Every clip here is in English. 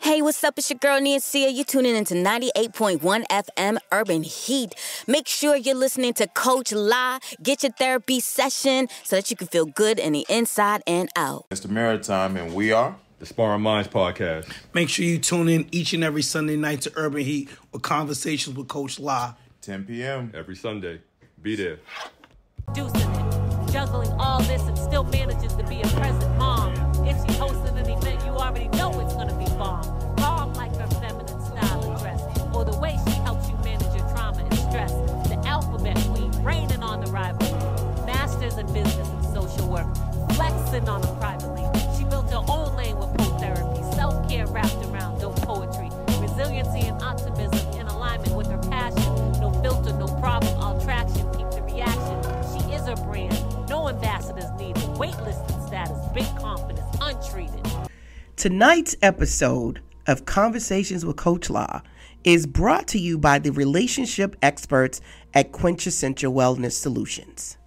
Hey, what's up? It's your girl, Nancy. You're tuning into 98.1 FM Urban Heat. Make sure you're listening to Coach La. Get your therapy session so that you can feel good in the inside and out. Mr. Maritime, and we are the Sparring Minds Podcast. Make sure you tune in each and every Sunday night to Urban Heat with Conversations with Coach La. 10 p.m. every Sunday. Be there. Juicing it, juggling all this and still manages to be a present mom. If she hosted an event, you already know it's going to be bomb. Bomb like her feminine style and dress, or the way she helps you manage your trauma and stress. The alphabet queen, reigning on the rivalry. Masters in business and social work, flexing on them privately. She built her own lane with pole therapy, self-care wrapped around dope poetry, resiliency and optimism in alignment with her passion. No filter, no problem, all traction, keep the reaction. She is her brand, no ambassadors needed. Waitlisted status, big confidence, untreated. Tonight's episode of Conversations with Coach La is brought to you by the relationship experts at Quintessential Wellness Solutions.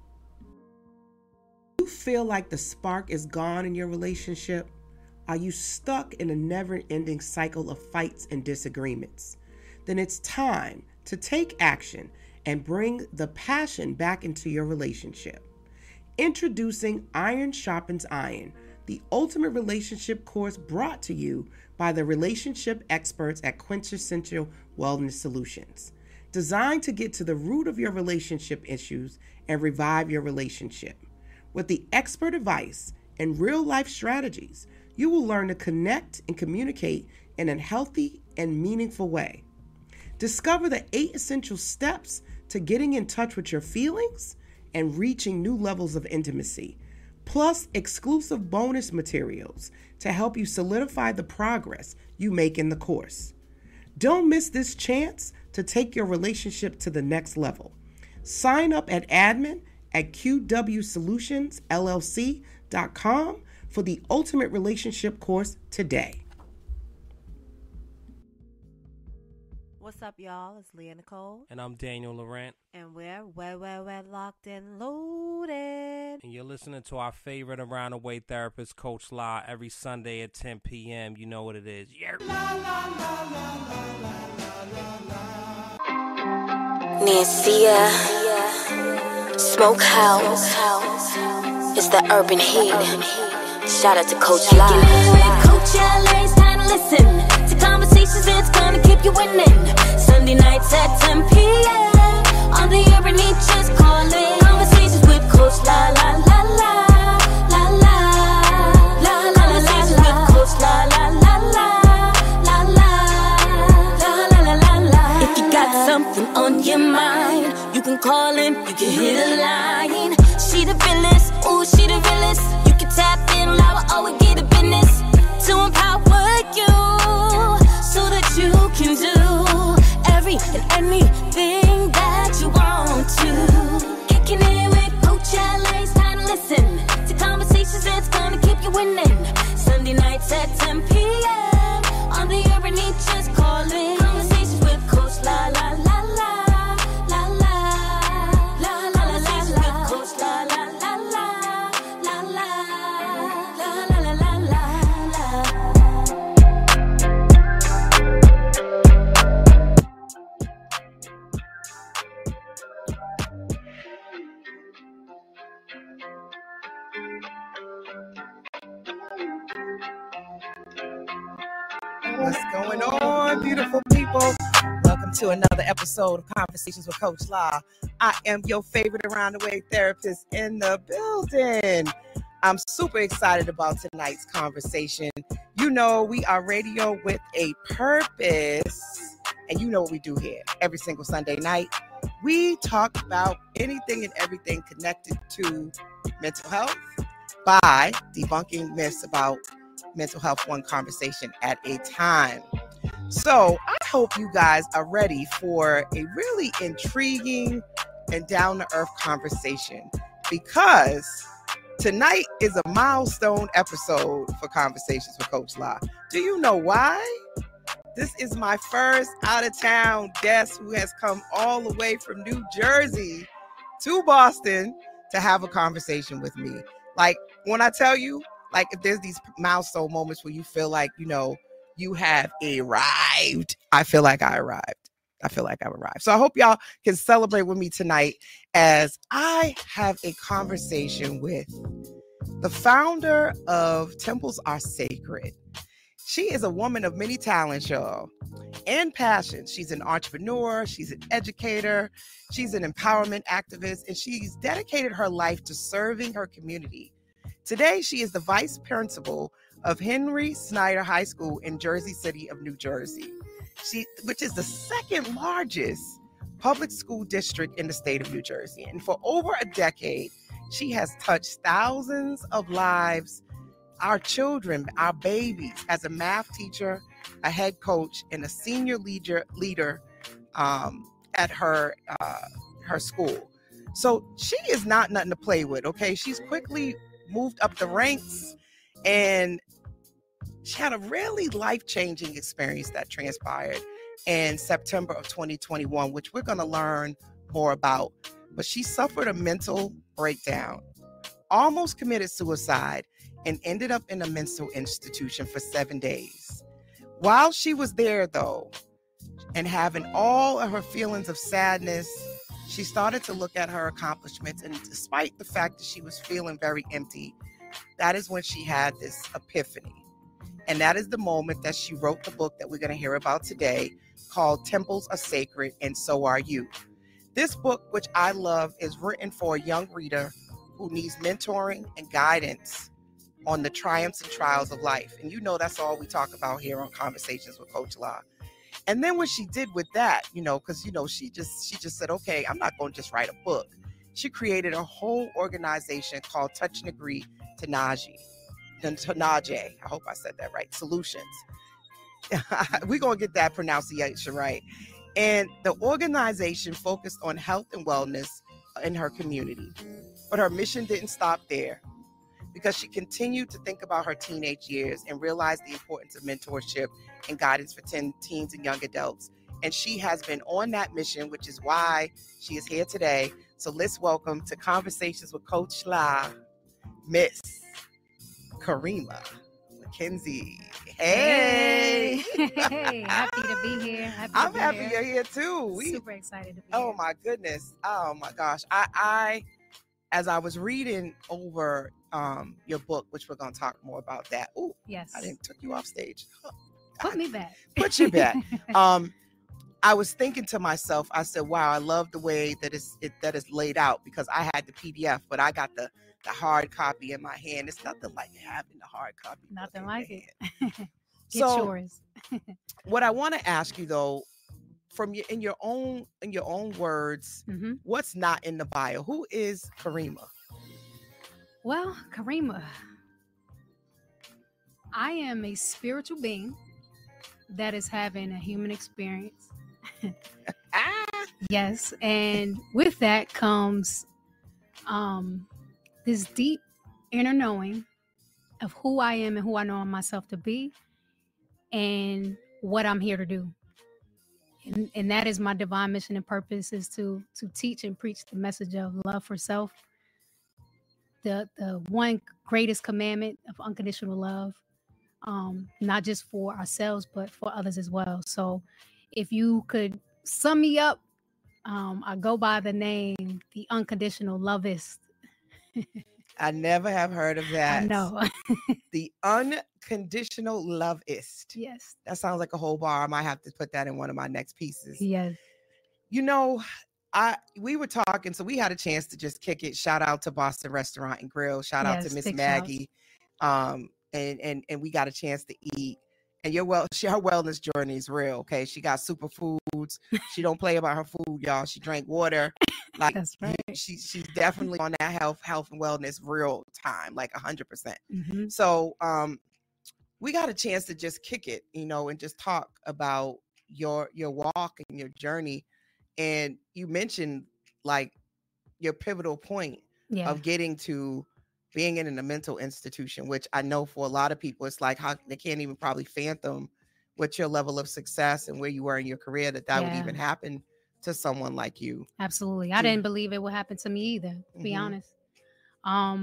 Do you feel like the spark is gone in your relationship? Are you stuck in a never-ending cycle of fights and disagreements? Then it's time to take action and bring the passion back into your relationship. Introducing Iron Sharpens Iron, the ultimate relationship course brought to you by the relationship experts at Quintessential Wellness Solutions. Designed to get to the root of your relationship issues and revive your relationship. With the expert advice and real-life strategies, you will learn to connect and communicate in a healthy and meaningful way. Discover the 8 essential steps to getting in touch with your feelings and reaching new levels of intimacy, plus exclusive bonus materials to help you solidify the progress you make in the course. Don't miss this chance to take your relationship to the next level. Sign up at admin at qwsolutionsllc.com for the ultimate relationship course today. What's up, y'all? It's Leah Nicole. And I'm Daniel Laurent. And we're locked and loaded. And you're listening to our favorite around the way therapist, Coach La, every Sunday at 10 p.m. You know what it is. Yeah. Nancy, Smokehouse. It's the Urban Heat. Shout out to Coach La. Coach LA, it's time to listen to conversations that's gonna keep you winning. Sunday nights at 10 p.m. on the Urban Heat, just call it. Conversations with Coach La La La La La La La La. Conversations with Coach La La La La La La La La La La. If you got something on your mind, you can call him, you can hit a line. She the realest, ooh, she the realest. You can tap in, loud, always get a business to empower you, so that you can do every and anything that you want to. Kicking it with Coach LA, it's time to listen to conversations that's gonna keep you winning. Sunday nights at 10 p.m. on the Urban Heat, just call it. Conversations with Coach La La La La La La La La. Conversations with Coach La La La La La La La La La La. What's going on, beautiful people? Welcome to another episode of Conversations with Coach La. I am your favorite around the way therapist in the building. I'm super excited about tonight's conversation. You know, we are radio with a purpose, and you know what we do here every single Sunday night. We talk about anything and everything connected to mental health by debunking myths about mental health, one conversation at a time. So I hope you guys are ready for a really intriguing and down-to-earth conversation, because tonight is a milestone episode for Conversations with Coach La. Do you know why? This is my first out-of-town guest who has come all the way from New Jersey to Boston to have a conversation with me. Like, when I tell you, like, if there's these milestone moments where you feel like, you know, you have arrived. I feel like I arrived. So I hope y'all can celebrate with me tonight as I have a conversation with the founder of Temples Are Sacred. She is a woman of many talents, y'all, and passions. She's an entrepreneur, she's an educator, she's an empowerment activist, and she's dedicated her life to serving her community. Today, she is the vice principal of Henry Snyder High School in Jersey City of New Jersey, which is the second largest public school district in the state of New Jersey. And for over a decade, she has touched thousands of lives, our children, our babies, as a math teacher, a head coach, and a senior leader at her school. So she is not nothing to play with, okay? She's quickly moved up the ranks, and she had a really life-changing experience that transpired in September of 2021, which we're going to learn more about. But she suffered a mental breakdown, almost committed suicide, and ended up in a mental institution for 7 days. While she was there, though, and having all of her feelings of sadness, she started to look at her accomplishments. And despite the fact that she was feeling very empty, that is when she had this epiphany. And that is the moment that she wrote the book that we're going to hear about today, called Temples Are Sacred and So Are You. This book, which I love, is written for a young reader who needs mentoring and guidance on the triumphs and trials of life. And you know that's all we talk about here on Conversations with Coach La. And then what she did with that, because she just said, okay, I'm not going to just write a book. She created a whole organization called Touch and Agree Tendaji. I hope I said that right. Solutions. We're going to get that pronunciation right. And the organization focused on health and wellness in her community. But her mission didn't stop there, because she continued to think about her teenage years and realized the importance of mentorship and guidance for teens and young adults. And she has been on that mission, which is why she is here today. So let's welcome to Conversations with Coach La, Miss Karima Mckenzie. Hey. Hey, happy to be here. I'm happy you're here too. Super excited to be here. Oh my goodness. Oh my gosh. I as I was reading over your book, which we're going to talk more about that. Oh, yes. I didn't took you off stage. Put me back. Put you back. I was thinking to myself, I said, wow, I love the way that is laid out, because I had the PDF, but I got the hard copy in my hand. It's nothing like having the hard copy. Nothing like it. Get yours. What I want to ask you though, from in your own words, what's not in the bio? Who is Karima? Well, Karima, I am a spiritual being that is having a human experience. Yes, and with that comes this deep inner knowing of who I am and who I know myself to be, and what I'm here to do. And that is my divine mission and purpose, is to teach and preach the message of love for self, the one greatest commandment of unconditional love, not just for ourselves, but for others as well. So if you could sum me up, I go by the name, the unconditional lovist. I never have heard of that. I know. The unconditional lovist. Yes. That sounds like a whole bar. I might have to put that in one of my next pieces. Yes. We were talking, so we had a chance to just kick it. Shout out to Boston Restaurant and Grill. Shout out to Miss Maggie. And we got a chance to eat. And her wellness journey is real. Okay, she got superfoods. She don't play about her food, y'all. She drank water. Like, that's right. She's definitely on that health and wellness real time, like 100%. So we got a chance to just kick it, and just talk about your walk and your journey. And you mentioned like your pivotal point of getting to being in a mental institution, which I know for a lot of people, it's like how they can't even probably fathom what your level of success and where you were in your career, that would even happen to someone like you. Absolutely. I didn't believe it would happen to me either, to be honest.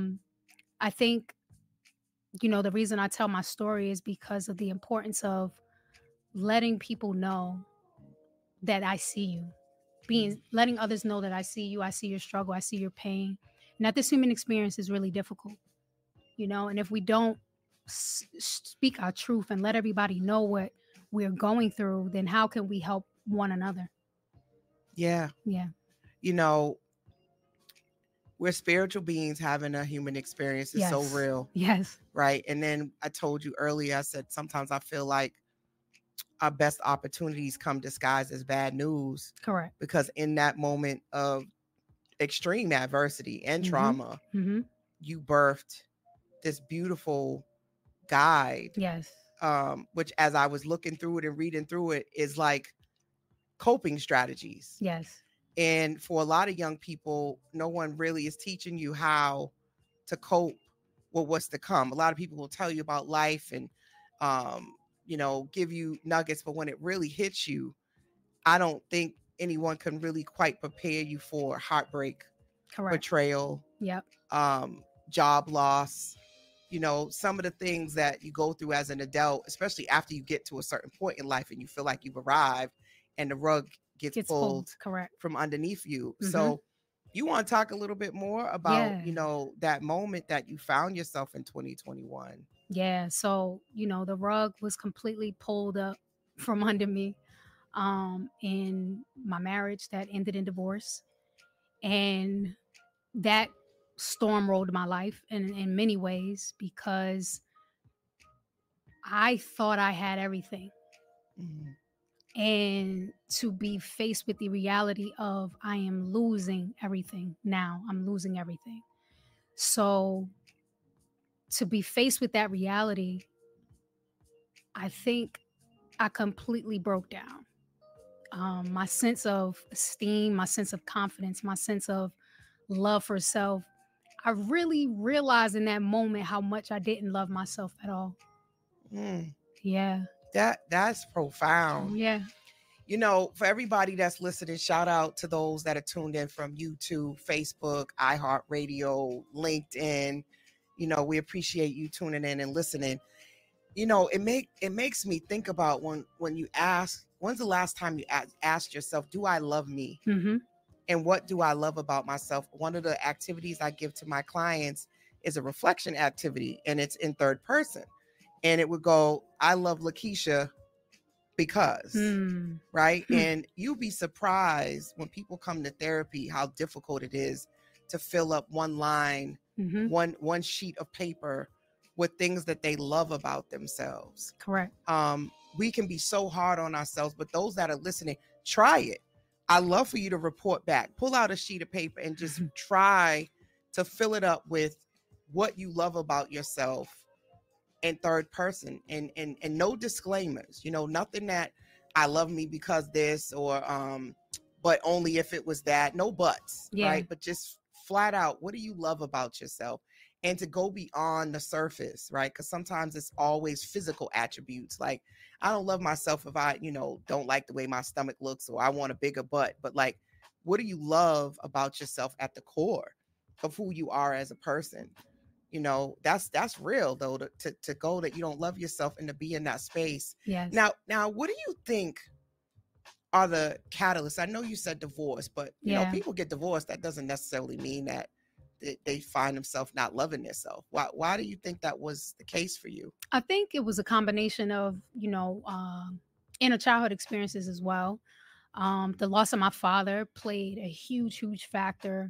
I think, the reason I tell my story is because of the importance of letting people know that I see you, letting others know that I see you, I see your struggle, I see your pain, and that this human experience is really difficult, and if we don't speak our truth and let everybody know what we're going through, then how can we help one another? Yeah. We're spiritual beings having a human experience. It's so real. Yes. Right. And then I told you earlier, I said, sometimes I feel like our best opportunities come disguised as bad news. Correct. Because in that moment of extreme adversity and trauma, you birthed this beautiful guide. Yes. Which, as I was looking through it and reading through it, is like coping strategies. Yes. And for a lot of young people, no one really is teaching you how to cope with what's to come. A lot of people will tell you about life and, give you nuggets. But when it really hits you, I don't think anyone can really quite prepare you for heartbreak, betrayal, job loss. Some of the things that you go through as an adult, especially after you get to a certain point in life and you feel like you've arrived and the rug gets pulled from underneath you. So you want to talk a little bit more about, that moment that you found yourself in 2021? Yeah. So, the rug was completely pulled up from under me in my marriage that ended in divorce. And that storm-rolled my life in many ways because I thought I had everything. And to be faced with the reality of I am losing everything now. I'm losing everything. So to be faced with that reality, I think I completely broke down. My sense of esteem, my sense of confidence, my sense of love for self. I really realized in that moment how much I didn't love myself at all. Yeah. That's profound. Yeah. For everybody that's listening, shout out to those that are tuned in from YouTube, Facebook, iHeartRadio, LinkedIn. We appreciate you tuning in and listening. It makes me think about when you ask, when's the last time you asked yourself, do I love me? And what do I love about myself? One of the activities I give to my clients is a reflection activity, and it's in third person. And it would go, I love Lakeisha because, right? And you'll be surprised when people come to therapy, how difficult it is to fill up one line, one sheet of paper with things that they love about themselves. Correct. We can be so hard on ourselves, but those that are listening, try it. I love for you to report back, pull out a sheet of paper and just try to fill it up with what you love about yourself in third person and no disclaimers, nothing that I love me because this or, but only if it was that, no buts, right? But just flat out, what do you love about yourself? And to go beyond the surface, right? Because sometimes it's always physical attributes. Like, I don't love myself if I, don't like the way my stomach looks or I want a bigger butt. But like, what do you love about yourself at the core of who you are as a person? That's real though, to go that you don't love yourself and to be in that space. Yes. Now, what do you think are the catalysts? I know you said divorce, but people get divorced. That doesn't necessarily mean that they find themselves not loving themselves. Why do you think that was the case for you? I think it was a combination of, inner childhood experiences as well. The loss of my father played a huge factor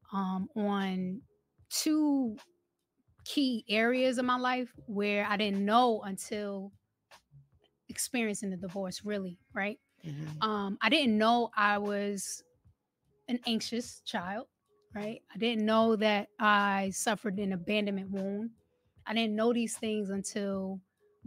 on two key areas of my life where I didn't know until experiencing the divorce, really, right? I didn't know I was an anxious child. Right. I didn't know that I suffered an abandonment wound. I didn't know these things until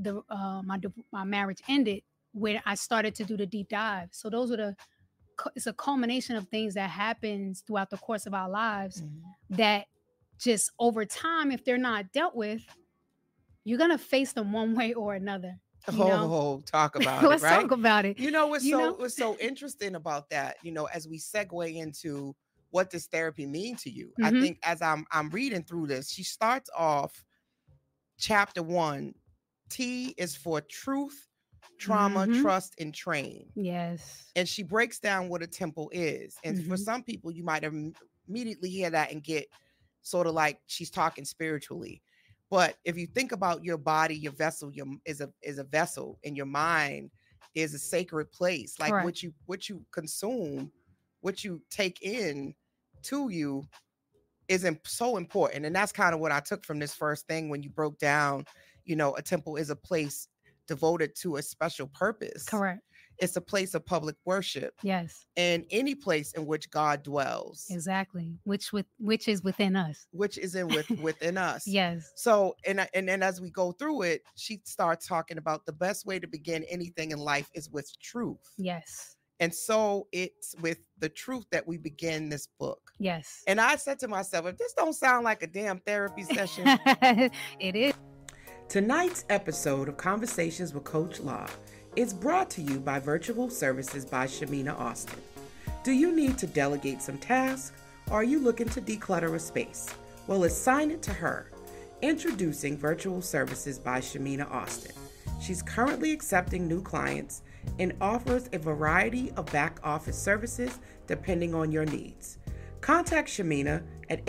my marriage ended, where I started to do the deep dive. So it's a culmination of things that happens throughout the course of our lives that just over time, if they're not dealt with, you're going to face them one way or another. Talk about it. Let's right? talk about it. What's so interesting about that, as we segue into what does therapy mean to you? I think as I'm reading through this, she starts off chapter 1. T is for truth, trauma, trust, and train. Yes. And she breaks down what a temple is. And for some people, you might immediately hear that and get sort of like she's talking spiritually. But if you think about your body, your vessel is a vessel, and your mind is a sacred place. Like what you consume, what you take in to you is so important. And that's kind of what I took from this first thing when you broke down, a temple is a place devoted to a special purpose. Correct. It's a place of public worship. Yes. And any place in which God dwells. Exactly. Which is within us. Which is within us. Yes. So, and then as we go through it, she starts talking about the best way to begin anything in life is with truth. Yes. And so it's with the truth that we begin this book. Yes. And I said to myself, if this don't sound like a damn therapy session. It is. Tonight's episode of Conversations with Coach La is brought to you by Virtual Services by Shamina Austin. Do you need to delegate some tasks, or are you looking to declutter a space? Well, assign it to her. Introducing Virtual Services by Shamina Austin. She's currently accepting new clients and offers a variety of back office services depending on your needs. Contact Shamina at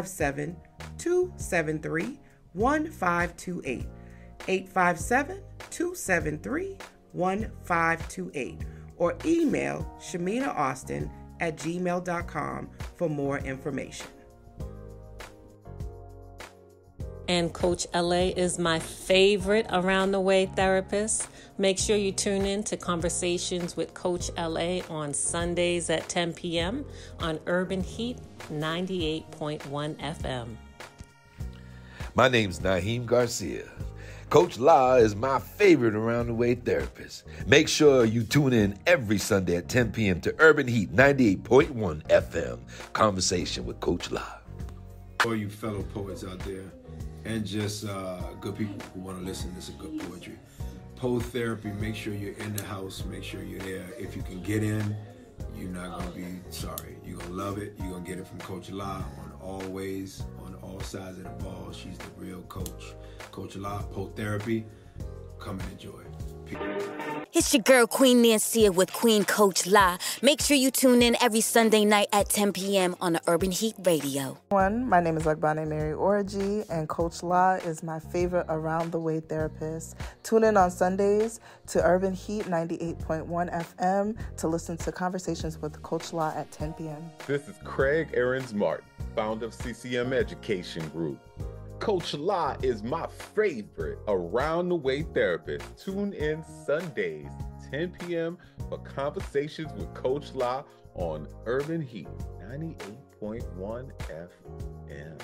857-273-1528. 857-273-1528, or email shaminaaustin@gmail.com for more information. And Coach LA is my favorite around the way therapist. Make sure you tune in to Conversations with Coach LA on Sundays at 10 p.m. on Urban Heat 98.1 FM. My name's Naheem Garcia. Coach La is my favorite around the way therapist. Make sure you tune in every Sunday at 10 p.m. to Urban Heat 98.1 FM. Conversation with Coach La. For you fellow poets out there, and just good people who want to listen to some good poetry. Poe therapy, make sure you're in the house, make sure you're there. If you can get in, you're not going to be sorry. You're going to love it. You're going to get it from Coach La on all ways, on all sides of the ball. She's the real coach. Coach La, Poe therapy, come and enjoy. It's your girl, Queen Nancia with Queen Coach La. Make sure you tune in every Sunday night at 10 p.m. on the Urban Heat Radio. My name is Agbane Mary Orji, and Coach La is my favorite around-the-way therapist. Tune in on Sundays to Urban Heat 98.1 FM to listen to Conversations with Coach La at 10 p.m. This is Craig Aarons-Martin, founder of CCM Education Group. Coach La is my favorite around-the-way therapist. Tune in Sundays, 10 p.m. for Conversations with Coach La on Urban Heat 98.1 FM.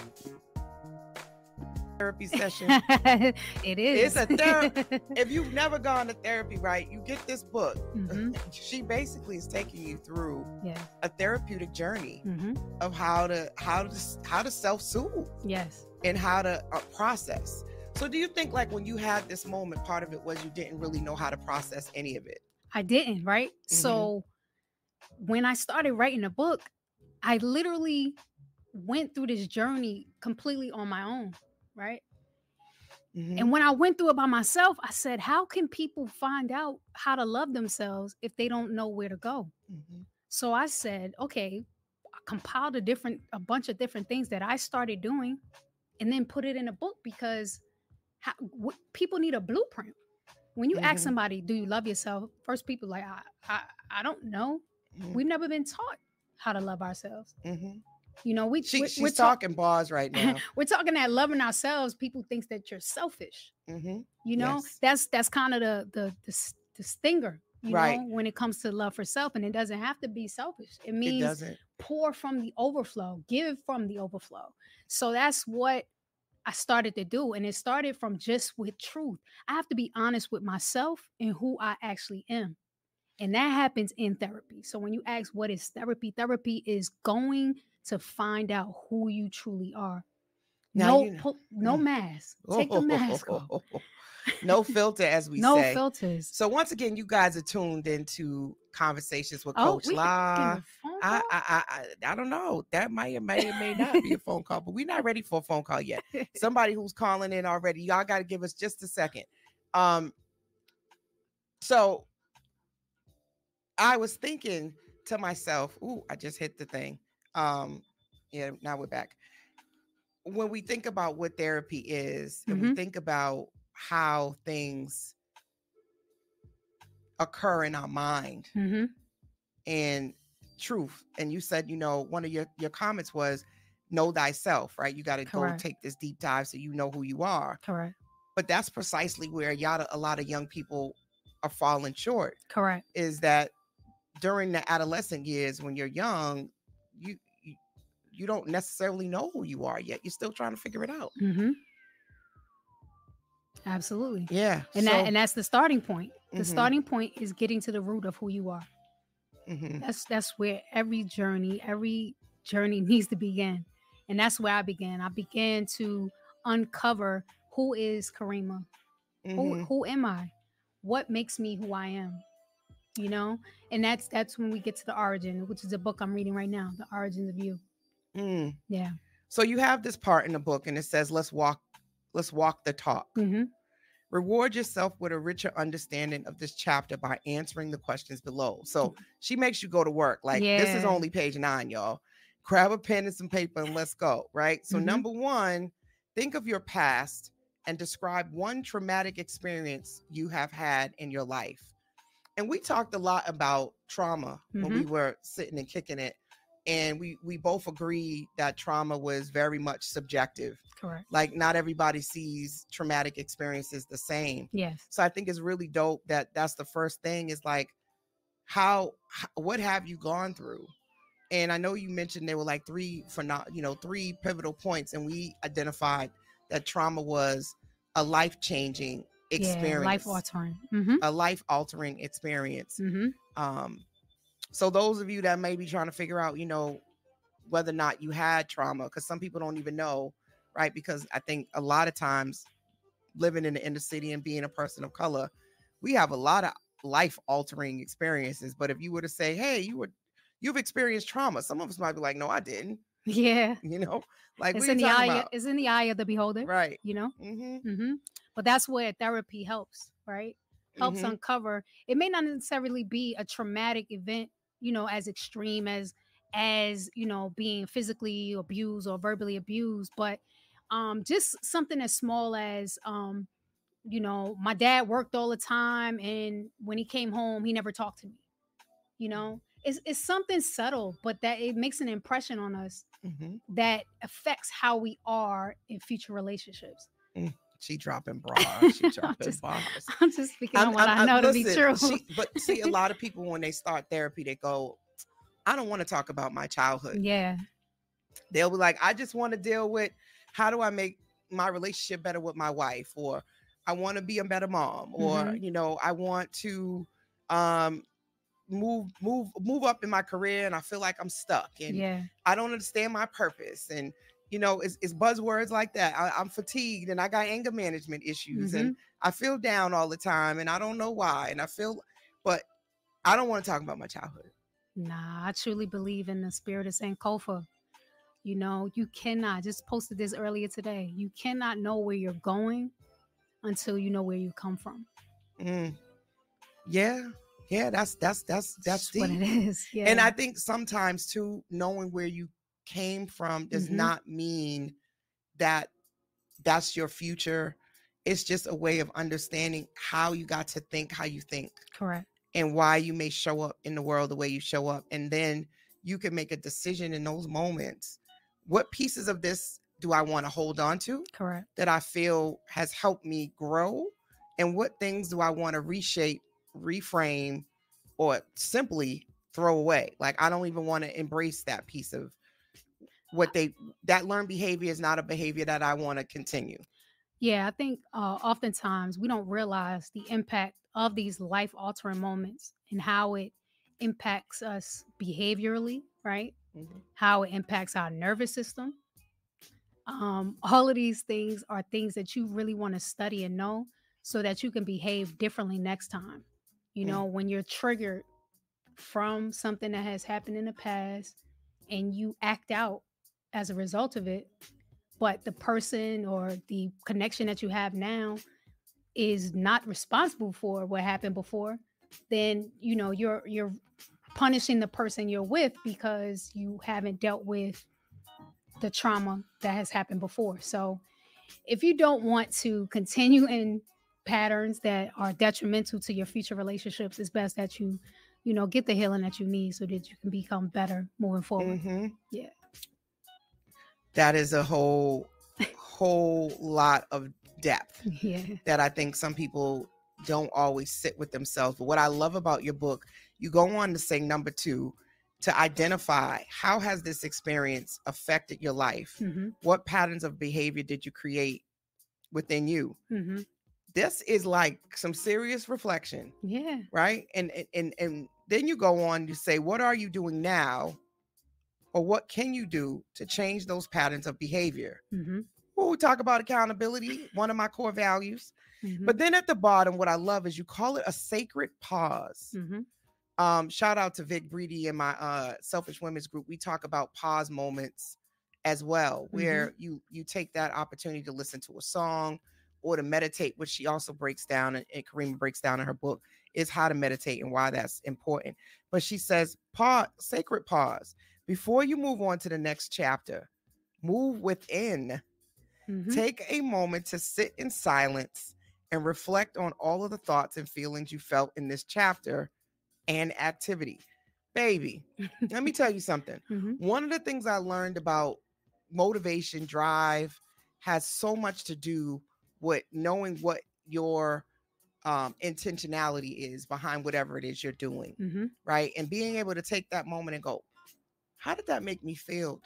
Therapy session. It is. It's a therapy. If you've never gone to therapy, right, you get this book. She basically is taking you through a therapeutic journey of how to self-soothe. Yes. And how to process. So do you think like when you had this moment, part of it was you didn't really know how to process any of it? I didn't, right? So when I started writing the book, I literally went through this journey completely on my own, right? And when I went through it by myself, I said, how can people find out how to love themselves if they don't know where to go? So I said, okay, I compiled a bunch of different things that I started doing and then put it in a book, because people need a blueprint. When you ask somebody, do you love yourself? First, people like, I don't know. We've never been taught how to love ourselves. You know, she's talking bars right now. We're talking that loving ourselves. People think that you're selfish. You know, that's kind of the stinger. You know, when it comes to love for self, and it doesn't have to be selfish. It means pour from the overflow, give from the overflow. So that's what I started to do. And it started from just with truth. I have to be honest with myself and who I actually am. And that happens in therapy. So when you ask what is therapy, therapy is going to find out who you truly are. Now, no mask. Take the mask off. No filter, as we say. No filters. So once again, you guys are tuned into Conversations with Coach La. I don't know. That may or may not be a phone call, but we're not ready for a phone call yet. Somebody who's calling in already. Y'all got to give us just a second. So I was thinking to myself, ooh, I just hit the thing. Yeah, now we're back. When we think about what therapy is, and we think about how things occur in our mind and truth, and you said, one of your comments was know thyself, right? You got to go take this deep dive so you know who you are. Correct. But that's precisely where a lot of young people are falling short. Correct. Is that during the adolescent years, when you're young, you don't necessarily know who you are yet. You're still trying to figure it out. Absolutely. Yeah. And that's the starting point. The starting point is getting to the root of who you are. That's where every journey needs to begin. And that's where I began. I began to uncover who is Karima. Who am I? What makes me who I am? And that's when we get to the origin, which is a book I'm reading right now, The Origins of You. Yeah. So you have this part in the book, and it says, let's walk the talk. Reward yourself with a richer understanding of this chapter by answering the questions below. So she makes you go to work. Like, this is only page 9, y'all. Grab a pen and some paper and let's go. Right. So number 1, think of your past and describe one traumatic experience you have had in your life. And we talked a lot about trauma when we were sitting and kicking it. And we both agree that trauma was very much subjective. Correct. Like, not everybody sees traumatic experiences the same. Yes. So I think it's really dope that's the first thing is like, what have you gone through? And I know you mentioned there were like 3 pivotal points, and we identified that trauma was a life-changing experience. Life-altering. A life-altering experience. So those of you that may be trying to figure out, whether or not you had trauma, because some people don't even know, right? Because I think a lot of times living in the inner city and being a person of color, we have a lot of life-altering experiences. But if you were to say, hey, you've experienced trauma, some of us might be like, no, I didn't. Yeah. Like, it's in the eye. It's in the eye of the beholder. Right. But that's where therapy helps, right? Helps uncover. It may not necessarily be a traumatic event, as extreme as being physically abused or verbally abused, but just something as small as my dad worked all the time, and when he came home, he never talked to me. It's something subtle, but that it makes an impression on us that affects how we are in future relationships. She dropping bras. She dropping bars. I'm just speaking on what I know to be true. But see, a lot of people, when they start therapy, they go, I don't want to talk about my childhood. Yeah. They'll be like, I just want to deal with how do I make my relationship better with my wife, or I want to be a better mom, or, I want to move up in my career and I feel like I'm stuck and I don't understand my purpose. And it's buzzwords like that. I'm fatigued and I got anger management issues and I feel down all the time and I don't know why. But I don't want to talk about my childhood. Nah, I truly believe in the spirit of Sankofa. You cannot, just posted this earlier today, you cannot know where you're going until you know where you come from. Yeah, that's deep. What it is. Yeah. And I think sometimes too, knowing where you came from does not mean that that's your future. It's just a way of understanding how you got to think how you think. Correct. And why you may show up in the world the way you show up. And then you can make a decision in those moments. What pieces of this do I want to hold on to? Correct. That I feel has helped me grow? And what things do I want to reshape, reframe, or simply throw away? Like, I don't even want to embrace that piece of that learned behavior is not a behavior that I want to continue. Yeah, I think oftentimes we don't realize the impact of these life-altering moments and how it impacts us behaviorally, right? How it impacts our nervous system. All of these things are things that you really want to study and know so that you can behave differently next time. When you're triggered from something that has happened in the past and you act out as a result of it, but the person or the connection that you have now is not responsible for what happened before, then you're punishing the person you're with because you haven't dealt with the trauma that has happened before. So if you don't want to continue in patterns that are detrimental to your future relationships, it's best that you get the healing that you need so that you can become better moving forward. Yeah. That is a whole lot of depth that I think some people don't always sit with themselves. But what I love about your book, you go on to say, number 2, to identify how has this experience affected your life? What patterns of behavior did you create within you? This is like some serious reflection. Yeah. Right. And then you go on to say, what are you doing now? Or what can you do to change those patterns of behavior? Well, we talk about accountability, one of my core values. But then at the bottom, what I love is you call it a sacred pause. Shout out to Vic Breedy and my Selfish Women's group. We talk about pause moments as well, where you take that opportunity to listen to a song or to meditate, which she also breaks down, and Karima breaks down in her book, is how to meditate and why that's important. But she says, pause, sacred pause. Before you move on to the next chapter, move within. Take a moment to sit in silence and reflect on all of the thoughts and feelings you felt in this chapter and activity. Baby, let me tell you something. One of the things I learned about motivation, drive, has so much to do with knowing what your intentionality is behind whatever it is you're doing, right? And being able to take that moment and go, how did that make me feel?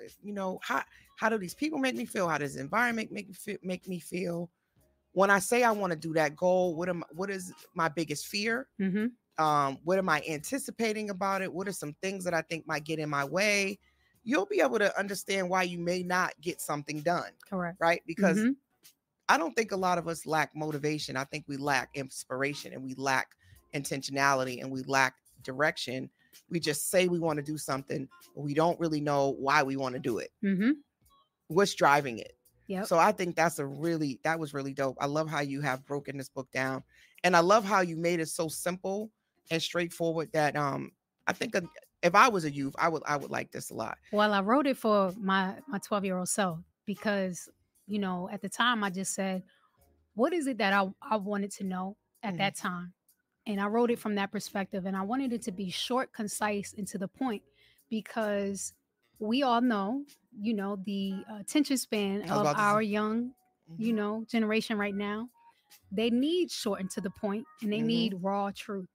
How do these people make me feel? How does the environment make me feel? When I say I want to do that goal, what is my biggest fear? What am I anticipating about it? What are some things that I think might get in my way? You'll be able to understand why you may not get something done. Correct. Right? Because I don't think a lot of us lack motivation. I think we lack inspiration, and we lack intentionality, and we lack direction. We just say we want to do something, but we don't really know why we want to do it. What's driving it? So I think that was really dope. I love how you have broken this book down, and I love how you made it so simple and straightforward that I think if I was a youth, I would like this a lot. Well, I wrote it for my 12-year-old self because, at the time I just said, what is it that I wanted to know at that time? And I wrote it from that perspective, and I wanted it to be short, concise, and to the point, because we all know, the attention span of our young, generation right now. They need short and to the point, and they need raw truth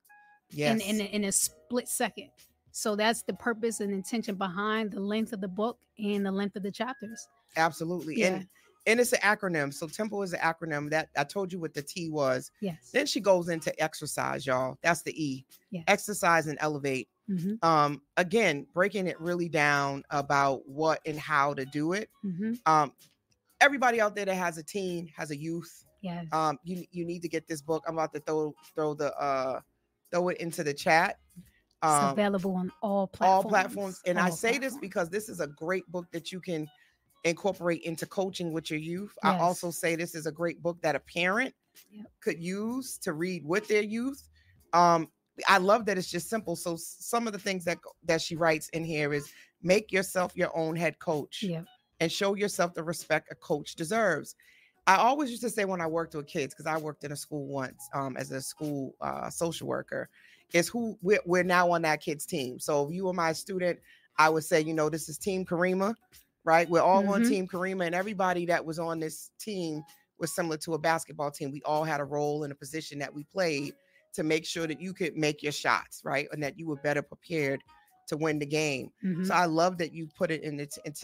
in a split second. So that's the purpose and intention behind the length of the book and the length of the chapters. Absolutely. Yeah. And it's an acronym. So Tempo is an acronym. That I told you what the T was. Yes. Then she goes into exercise, y'all. That's the E. Yes. Exercise and elevate. Again, breaking it really down about what and how to do it. Everybody out there that has a teen, has a youth. Yes. You need to get this book. I'm about to throw it into the chat. It's available on all platforms. All platforms. And I say this because this is a great book that you can incorporate into coaching with your youth. Yes. I also say this is a great book that a parent could use to read with their youth. I love that it's just simple. So some of the things that she writes in here is make yourself your own head coach and show yourself the respect a coach deserves. I always used to say when I worked with kids, because I worked in a school once as a school social worker, is who we're now on that kid's team. So if you were my student, I would say, this is Team Karima, right? We're all on Team Karima, and everybody that was on this team was similar to a basketball team. We all had a role in a position that we played to make sure that you could make your shots, right? And that you were better prepared to win the game. So I love that you put it into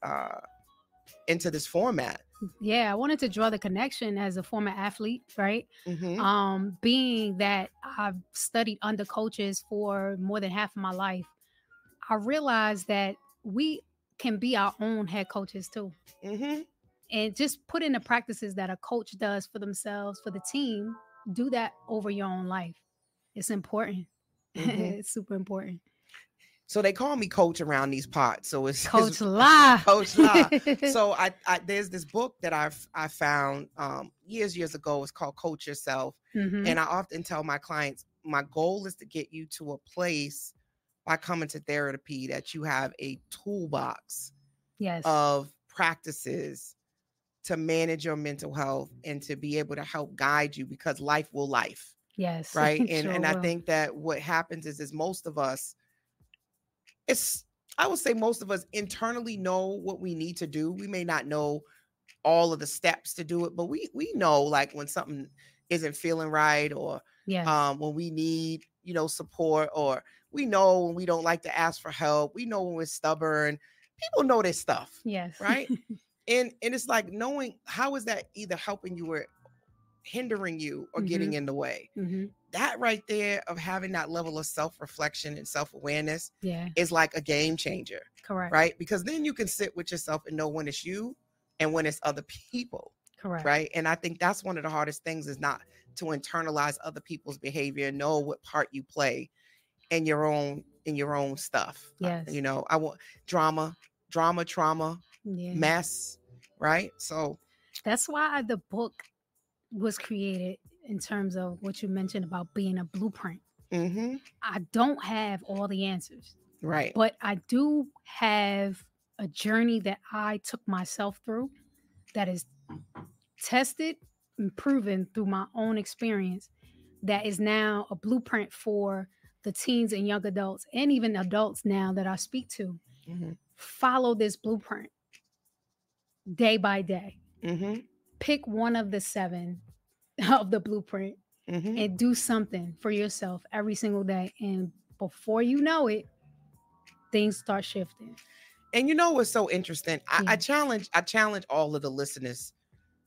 this format. Yeah, I wanted to draw the connection as a former athlete, right? Being that I've studied under coaches for more than half of my life, I realized that we can be our own head coaches too. And just put in the practices that a coach does for themselves, for the team, do that over your own life. It's important. It's super important. So they call me coach around these parts. So it's Coach La. Coach La. So I there's this book that I found years ago. It's called Coach Yourself. Mhm. And I often tell my clients, my goal is to get you to a place by coming to therapy that you have a toolbox Yes. of practices to manage your mental health and to be able to help guide you, because life will life. Yes. Right. And Sure and I will. think that what happens is most of us, I would say most of us internally know what we need to do. We may not know all of the steps to do it, but we know, like, when something isn't feeling right, or Yes. when we need, support, or we know when we don't like to ask for help. We know when we're stubborn. People know this stuff. Yes. Right. and it's like knowing how is that either helping you or hindering you or getting Mhm. in the way. Mhm. That right there, of having that level of self-reflection and self-awareness, Yeah. is like a game changer. Correct. Right. Because then you can sit with yourself and know when it's you and when it's other people. Correct. Right. And I think that's one of the hardest things, is not to internalize other people's behavior, know what part you play in your own stuff. Yes. I want trauma, Yeah. mess. Right. So That's why the book was created, in terms of what you mentioned about being a blueprint. mhm, I don't have all the answers, right. but I do have a journey that I took myself through that is tested and proven through my own experience, that is now a blueprint for the teens and young adults, and even adults now that I speak to. Mhm, Follow this blueprint day by day. mhm, Pick one of the 7 of the blueprint mhm. and do something for yourself every single day. And before you know it, things start shifting. And you know what's so interesting? I Yeah. challenge all of the listeners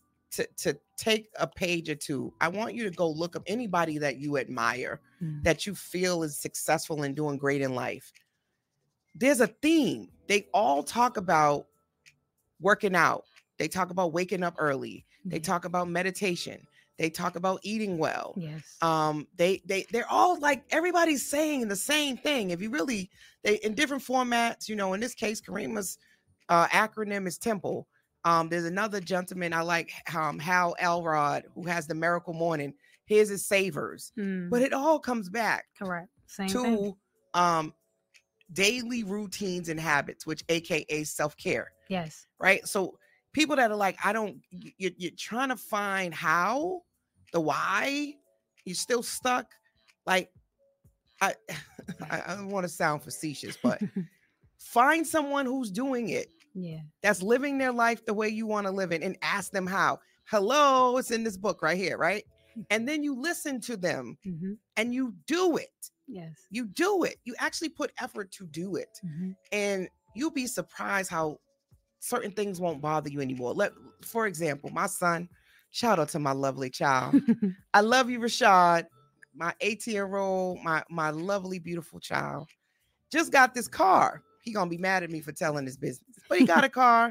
to take a page or two. I want you to go look up anybody that you admire, that you feel is successful and doing great in life. There's a theme. They all talk about working out. They talk about waking up early. They talk about meditation. They talk about eating well. Yes. They're all like, everybody's saying the same thing. If you really, they in different formats, in this case, Karima's acronym is Temple. There's another gentleman I like, Hal Elrod, who has the Miracle Morning. His is Savers. But it all comes back Correct. Same to thing. daily routines and habits, which AKA self-care. Yes. Right. So people that are like, you're trying to find how, the why, you're still stuck. Like, I don't want to sound facetious, but find someone who's doing it. Yeah. That's living their life the way you want to live it, and ask them how. Hello, it's in this book right here, right? And then you listen to them and you do it. Yes. You do it. You actually put effort to do it. And you'll be surprised how certain things won't bother you anymore. For example, my son, shout out to my lovely child. I love you, Rashad, my 18-year-old, my lovely, beautiful child, just got this car. He gonna be mad at me for telling his business, but he got a car.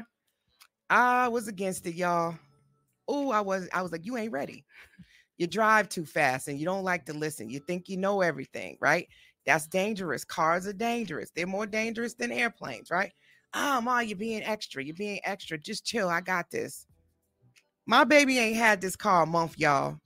I was against it, y'all. Oh, I was like, you ain't ready. You drive too fast and you don't like to listen. You think you know everything, right? That's dangerous. Cars are dangerous. They're more dangerous than airplanes, right? Ma, you're being extra. You're being extra. Just chill. I got this. My baby ain't had this car a month, y'all.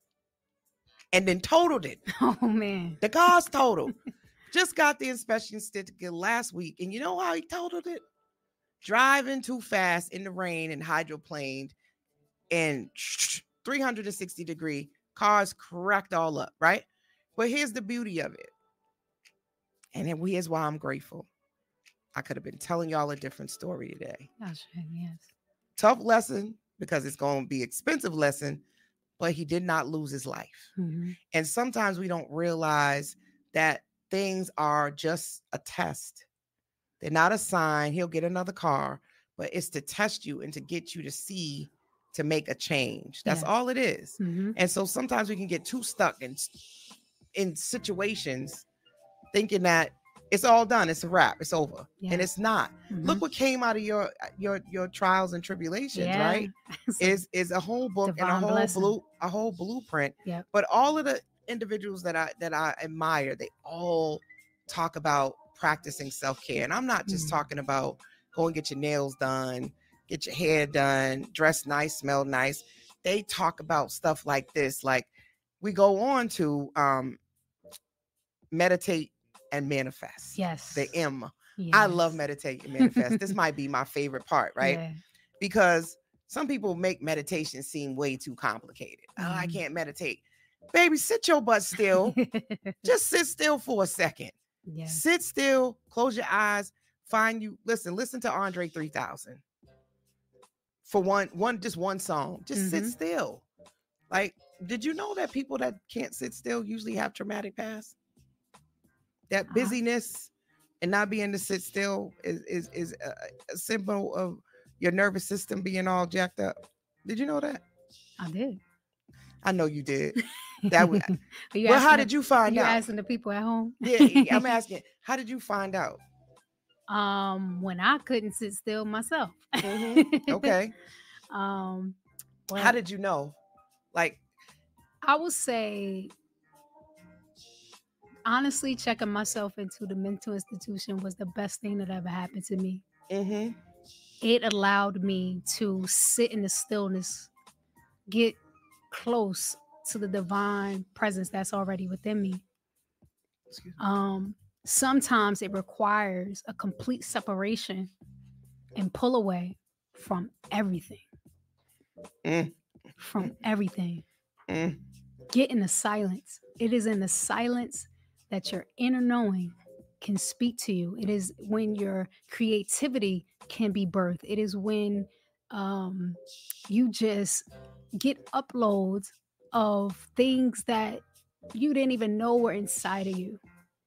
And then totaled it. Oh, man. The car's totaled. Just got the inspection certificate last week. And you know how he totaled it? Driving too fast in the rain and hydroplaned and 360-degree, cars cracked all up, right? But here's the beauty of it. And then here's why I'm grateful. I could have been telling y'all a different story today. Gosh, yes. Tough lesson, because it's going to be expensive lesson, but he did not lose his life. And sometimes we don't realize that things are just a test. They're not a sign. He'll get another car, but it's to test you and to get you to see, to make a change. That's all it is. And so sometimes we can get too stuck in situations thinking that it's all done. It's a wrap. It's over. And it's not. Look what came out of your trials and tribulations, right? Is a whole book and a whole blueprint. But all of the individuals that I admire, they all talk about practicing self-care. And I'm not just talking about go and get your nails done, get your hair done, dress nice, smell nice. They talk about stuff like this. Like we go on to meditate and manifest. Yes. The M. Yes. I love meditate and manifest. This might be my favorite part, right? Yeah. Because some people make meditation seem way too complicated. Oh, I can't meditate. Baby, sit your butt still. Just sit still for a second. Yeah. Sit still, close your eyes, listen to Andre 3000. For just one song. Just sit still. Like, did you know that people that can't sit still usually have traumatic past? That busyness and not being able to sit still is a symbol of your nervous system being all jacked up. Did you know that? I did. I know you did. Well, how did you find out? You're asking the people at home? Yeah, I'm asking. How did you find out? When I couldn't sit still myself. Okay. How did you know? Like, I would say, honestly, checking myself into the mental institution was the best thing that ever happened to me. It allowed me to sit in the stillness, get close to the divine presence that's already within me. Sometimes it requires a complete separation and pull away from everything. From everything. Get in the silence. It is in the silence that your inner knowing can speak to you. It is when your creativity can be birthed. It is when you just get uploads of things that you didn't even know were inside of you.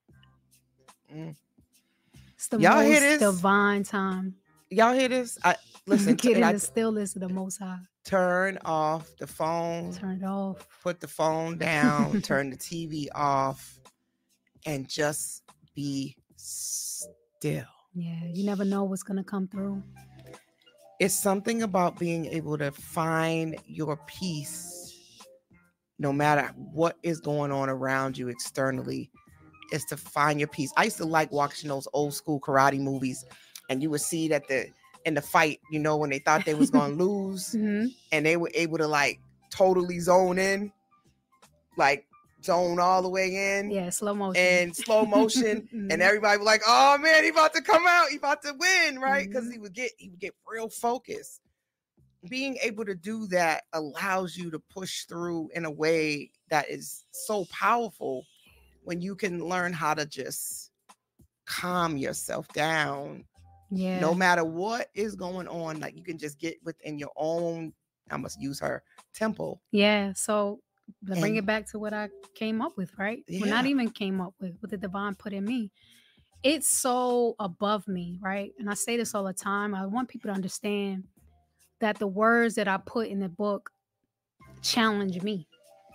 It's the Y'all hear most this? divine time. Y'all hear this? Listen, Get in the stillness of the Most High. Turn off the phone. Turn it off. Put the phone down. Turn the TV off. And just be still. Yeah, you never know what's going to come through. It's something about being able to find your peace no matter what is going on around you externally. Is to find your peace. I used to like watching those old school karate movies, and you would see that in the fight, you know, when they thought they was going to lose, and they were able to like totally zone in, like zone all the way in. Yeah, slow motion. And slow motion. And everybody was like, oh man, he about to come out. He about to win, right? Because he would get real focused. Being able to do that allows you to push through in a way that is so powerful when you can learn how to just calm yourself down. Yeah. No matter what is going on, like you can just get within your own, I must use her, temple. Yeah. So to bring it back to what I came up with, right? Yeah. Well, not even came up with, what the divine put in me. It's so above me, right? And I say this all the time. I want people to understand that the words that I put in the book challenge me.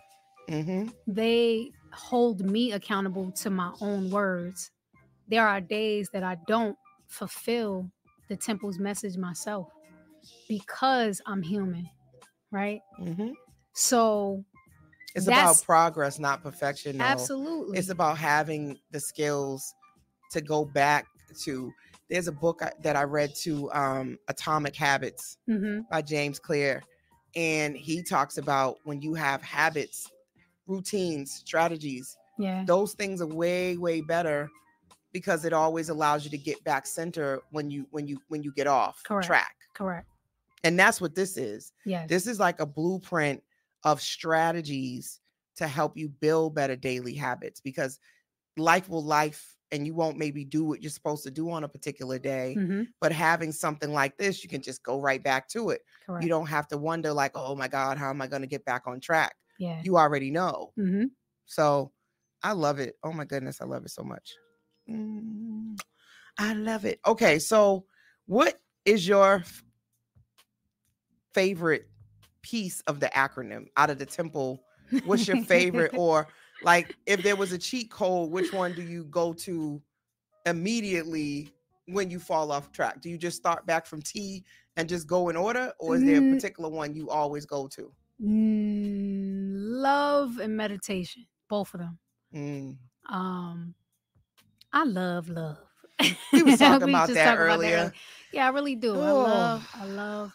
They hold me accountable to my own words. There are days that I don't fulfill the temple's message myself because I'm human, right? So it's about progress, not perfection. Though. Absolutely. It's about having the skills to go back to. There's a book that I read to, Atomic Habits by James Clear. And he talks about when you have habits, routines, strategies, those things are way, way better because it always allows you to get back center when you get off track. Correct. And that's what this is. Yes. This is like a blueprint of strategies to help you build better daily habits, because life will life and you won't maybe do what you're supposed to do on a particular day. But having something like this, you can just go right back to it. Correct. You don't have to wonder like, oh my God, how am I going to get back on track? Yeah. You already know. So I love it. Oh my goodness. I love it so much. I love it. Okay. So what is your favorite piece of the acronym out of the temple? What's your favorite? Or like if there was a cheat code, which one do you go to immediately when you fall off track? Do you just start back from T and just go in order? Or is there a particular one you always go to? Love and meditation, both of them. I love love. We was talking We about just that talked about earlier. Yeah, I really do. Oh. I love.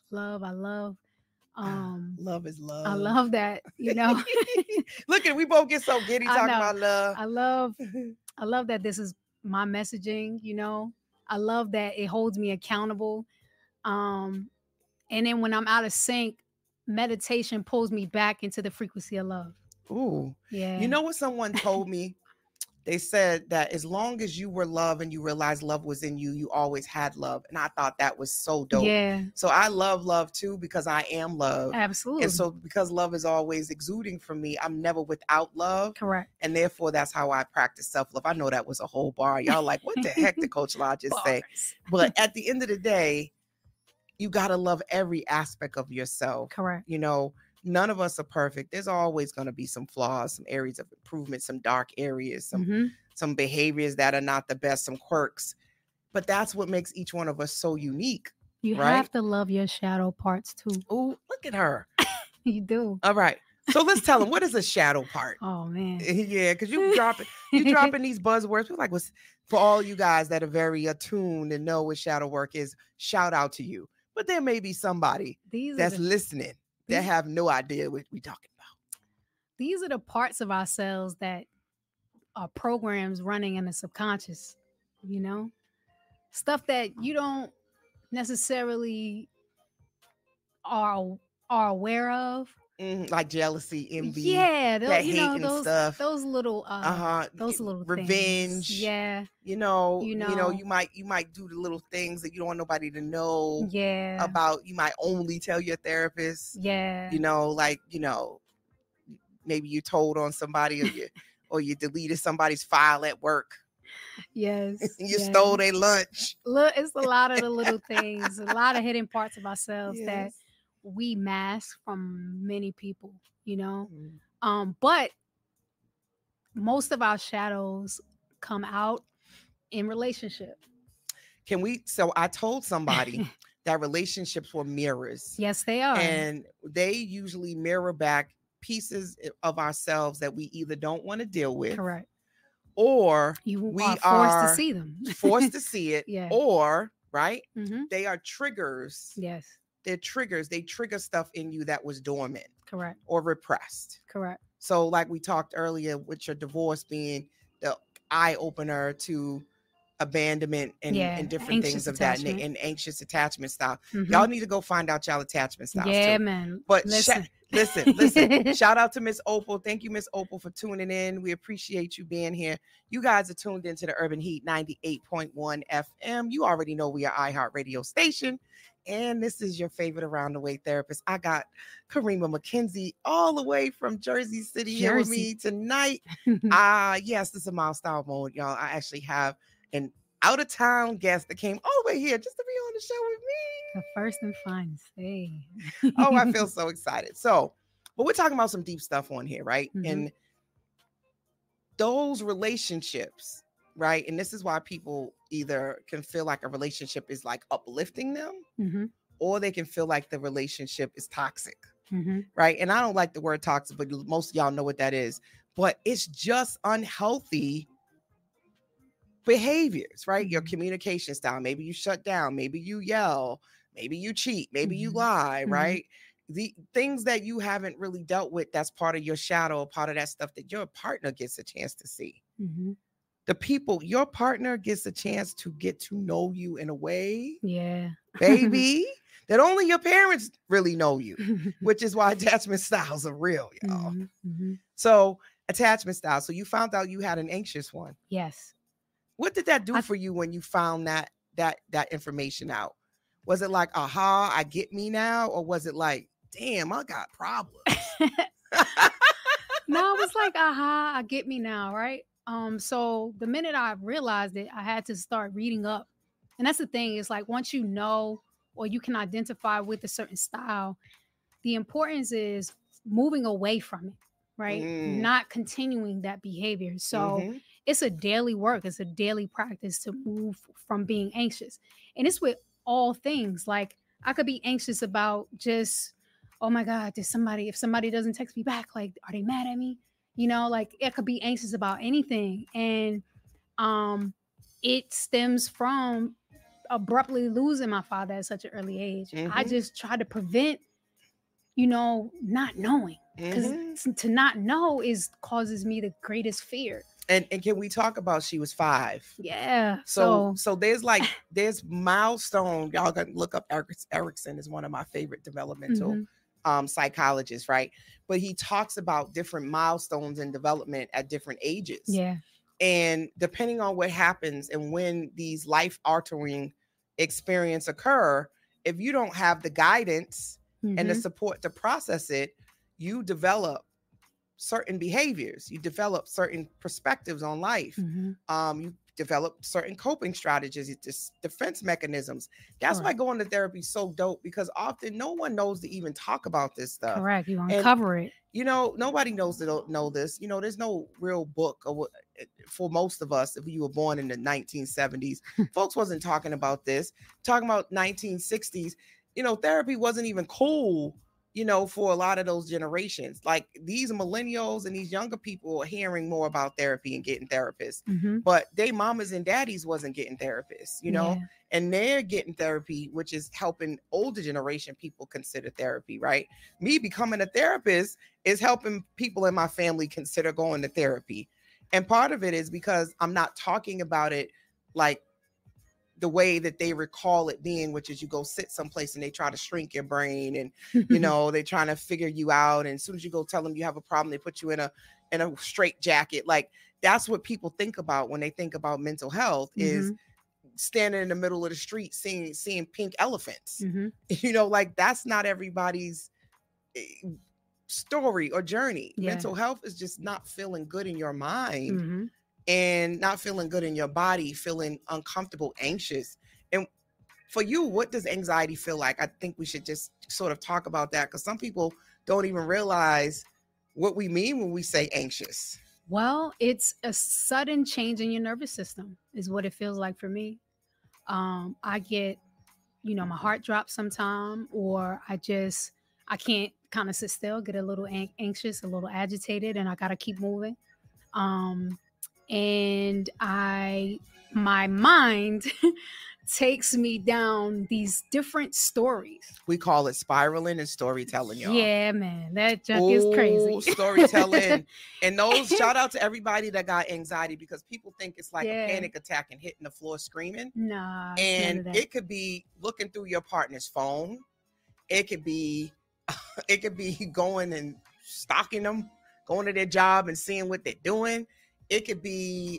Love is love. I love that, Look at we both get so giddy I talking know. about love. I love that this is my messaging, I love that it holds me accountable. And then when I'm out of sync, meditation pulls me back into the frequency of love. Ooh. Yeah. You know what someone told me? They said that as long as you were love and you realized love was in you, you always had love. And I thought that was so dope. Yeah. So I love love too because I am love. Absolutely. And so because love is always exuding from me, I'm never without love. Correct. And therefore, that's how I practice self-love. I know that was a whole bar. Y'all like, what the heck did Coach La just say? But at the end of the day, you got to love every aspect of yourself. Correct. None of us are perfect. There's always going to be some flaws, some areas of improvement, some dark areas, some behaviors that are not the best, some quirks. But that's what makes each one of us so unique. You right? have to love your shadow parts too. Oh, look at her. You do. All right. So let's tell them, what is a shadow part? Oh man. Yeah, because you dropping these buzzwords. We're like, for all you guys that are very attuned and know what shadow work is, shout out to you. But there may be somebody that's listening that have no idea what we're talking about. These are the parts of ourselves that are programs running in the subconscious, stuff that you don't necessarily are aware of. Like jealousy, envy, yeah, that hating stuff, those little revenge. Things. Yeah, you might do the little things that you don't want nobody to know. Yeah, about. You might only tell your therapist. Yeah, maybe you told on somebody or you deleted somebody's file at work. Yes, you stole their lunch. Look, it's a lot of the little things, a lot of hidden parts of ourselves that we mask from many people, but most of our shadows come out in relationship. So I told somebody that relationships were mirrors. Yes, they are. And they usually mirror back pieces of ourselves that we either don't want to deal with. Correct. Or we are forced to see them. Forced to see it. Yeah. Or, right? Mm-hmm. They are triggers. Yes. They're triggers. They trigger stuff in you that was dormant. Correct. Or repressed. Correct. So like we talked earlier with your divorce being the eye opener to abandonment and different things of that and anxious attachment style. Mm-hmm. Y'all need to go find out y'all attachment styles. Yeah, too. man. But listen. Shout out to Miss Opal. Thank you, Miss Opal, for tuning in. We appreciate you being here. You guys are tuned into the Urban Heat 98.1 FM. You already know we are iHeartRadio station. And this is your favorite around the way therapist. I got Karima Mckenzie all the way from Jersey City here with me tonight. Yes, this is a milestone mode, y'all. I actually have an out-of-town guest that came all the way here just to be on the show with me. The first and finest. Hey. Oh, I feel so excited. So, but we're talking about some deep stuff on here, right? Mm-hmm. And those relationships, right? And this is why people either can feel like a relationship is like uplifting them, mm-hmm. or they can feel like the relationship is toxic, mm-hmm. right? And I don't like the word toxic, but most of y'all know what that is. But it's just unhealthy behaviors, right? Your communication style. Maybe you shut down, maybe you yell, maybe you cheat, maybe you lie, right? The things that you haven't really dealt with, that's part of your shadow, part of that stuff that your partner gets a chance to see. The people, your partner gets a chance to get to know you in a way, baby, that only your parents really know you, which is why attachment styles are real, y'all. So attachment style. So you found out you had an anxious one. Yes. What did that do for you when you found that information out? Was it like, aha, I get me now? Or was it like, damn, I got problems? No, it was like, aha, I get me now, right? So the minute I realized it, I had to start reading up. And that's the thing, is like once you know or you can identify with a certain style, the importance is moving away from it, right? Not continuing that behavior. So it's a daily work. It's a daily practice to move from being anxious. And it's with all things. Like I could be anxious about just, oh my God, if somebody doesn't text me back, like, are they mad at me? Like I could be anxious about anything. And it stems from abruptly losing my father at such an early age. I just tried to prevent, not knowing, because to not know causes me the greatest fear. And can we talk about she was 5? Yeah. So there's milestone. Y'all can look up Erickson is one of my favorite developmental psychologists, right? But he talks about different milestones in development at different ages. Yeah. And depending on what happens and when these life-altering experiences occur, if you don't have the guidance and the support to process it, you develop certain behaviors, you develop certain perspectives on life, you develop certain coping strategies, defense mechanisms. That's why going to therapy is so dope, because often no one knows to even talk about this stuff. Correct. You uncover it. Nobody knows that don't know this. There's no real book for most of us. If you were born in the 1970s, folks wasn't talking about this. Talking about 1960s, therapy wasn't even cool, for a lot of those generations. Like these millennials and these younger people are hearing more about therapy and getting therapists, but they mamas and daddies wasn't getting therapists, and they're getting therapy, which is helping older generation people consider therapy, right? Me becoming a therapist is helping people in my family consider going to therapy. And part of it is because I'm not talking about it like the way that they recall it being, which is you go sit someplace and they try to shrink your brain and, they're trying to figure you out. And as soon as you go tell them you have a problem, they put you in a straight jacket. Like that's what people think about when they think about mental health is standing in the middle of the street, seeing pink elephants, like that's not everybody's story or journey. Mental health is just not feeling good in your mind and not feeling good in your body, feeling uncomfortable, anxious. And for you, what does anxiety feel like? I think we should just sort of talk about that, because some people don't even realize what we mean when we say anxious. Well, it's a sudden change in your nervous system is what it feels like for me. I get, my heart drops sometime, or I can't kind of sit still, get a little anxious, a little agitated, and I got to keep moving. And my mind takes me down these different stories. We call it spiraling and storytelling, y'all. Yeah, man, that junk is crazy. Storytelling. And shout out to everybody that got anxiety, because people think it's like a panic attack and hitting the floor screaming. Nah. And it could be looking through your partner's phone. It could be going and stalking them, going to their job and seeing what they're doing. It could be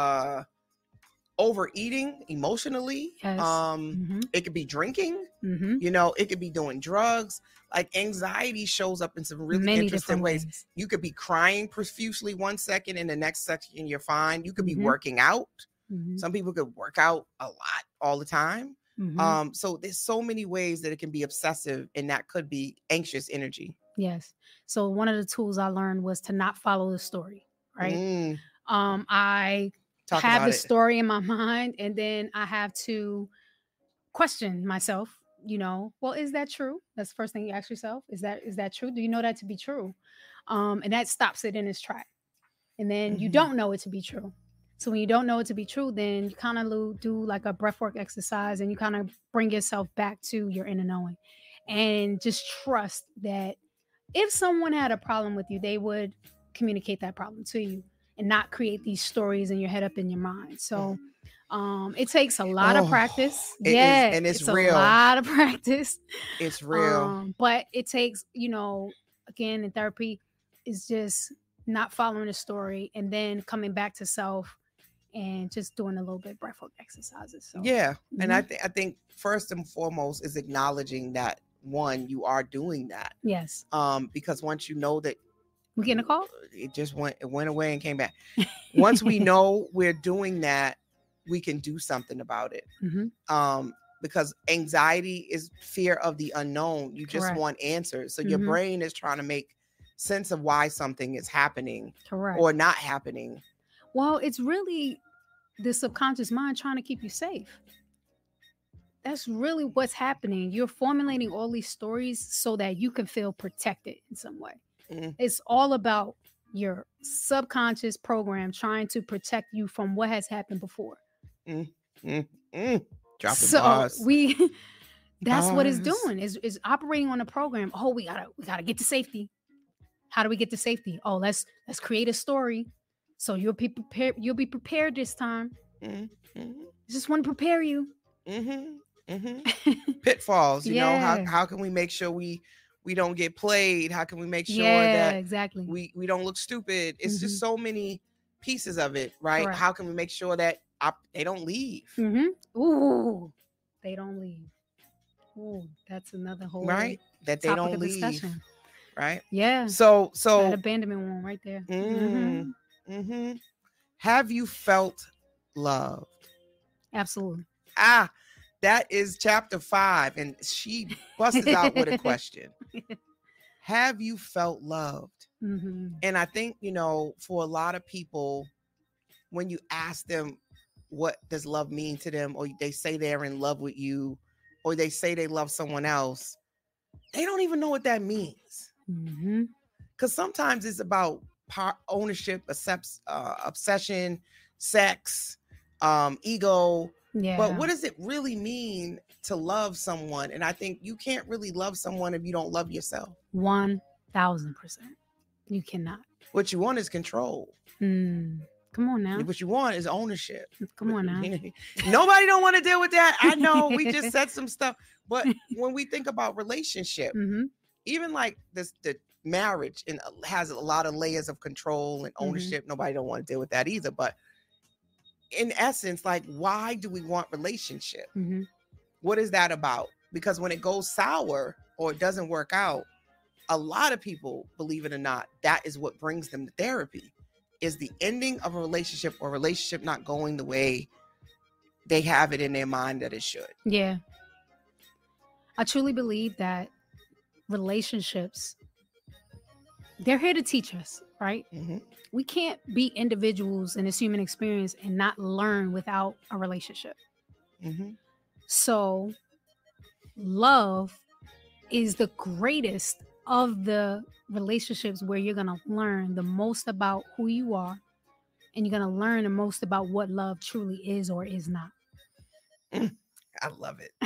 overeating emotionally. Yes. It could be drinking. It could be doing drugs. Like anxiety shows up in some really interesting ways. You could be crying profusely one second, and the next second you're fine. You could be working out. Some people could work out a lot all the time. So there's so many ways that it can be obsessive, and that could be anxious energy. Yes. So one of the tools I learned was to not follow the story, right? I have the story in my mind, and then I have to question myself, well, is that true? That's the first thing you ask yourself. Is that true? Do you know that to be true? And that stops it in its track. And then you don't know it to be true. So when you don't know it to be true, then you kind of do like a breathwork exercise, and you kind of bring yourself back to your inner knowing, and just trust that if someone had a problem with you, they would communicate that problem to you and not create these stories in your head up in your mind. So it takes a lot of practice. It's real. A lot of practice. It's real. But it takes, again, in therapy, is just not following the story and then coming back to self and just doing a little bit of breathwork exercises. So, and I think first and foremost is acknowledging that, one, you are doing that. Yes. Because once you know that, we getting a call? It went away and came back. Once we know we're doing that, we can do something about it. Because anxiety is fear of the unknown. You just want answers. So your brain is trying to make sense of why something is happening or not happening. Well, it's really the subconscious mind trying to keep you safe. That's really what's happening. You're formulating all these stories so that you can feel protected in some way. It's all about your subconscious program trying to protect you from what has happened before. Dropping So bars. that's what it's Bars. doing, is operating on a program. Oh, we gotta get to safety. How do we get to safety? Oh, let's create a story. So you'll be prepared. You'll be prepared this time. Just want to prepare you. Pitfalls, you know, Yeah. how can we make sure we don't get played? How can we make sure Yeah, that exactly. we don't look stupid? It's just so many pieces of it, right? Correct. How can we make sure that they don't leave? Ooh, they don't leave. Ooh, that's another whole Right? That they topic don't of leave. discussion. Right? Yeah. So that abandonment one right there. Have you felt loved? Absolutely. That is chapter 5, and she busts out with a question. Have you felt loved? And I think, you know, for a lot of people, when you ask them what does love mean to them, or they say they're in love with you, or they say they love someone else, they don't even know what that means. Because sometimes it's about ownership, obsession, sex, ego. Yeah. But what does it really mean to love someone? And I think you can't really love someone if you don't love yourself. 1000%. You cannot. What you want is control. Come on now. What you want is ownership. Come on now. Nobody don't want to deal with that. I know we just said some stuff. But when we think about relationship, even like the marriage has a lot of layers of control and ownership. Nobody don't want to deal with that either. But in essence, like, why do we want relationship? What is that about? Because when it goes sour or it doesn't work out, a lot of people, believe it or not, that is what brings them to therapy, is the ending of a relationship or relationship not going the way they have it in their mind that it should. Yeah. I truly believe that relationships, they're here to teach us, right? We can't be individuals in this human experience and not learn without a relationship. So love is the greatest of the relationships where you're going to learn the most about who you are, and you're going to learn the most about what love truly is or is not. I love it.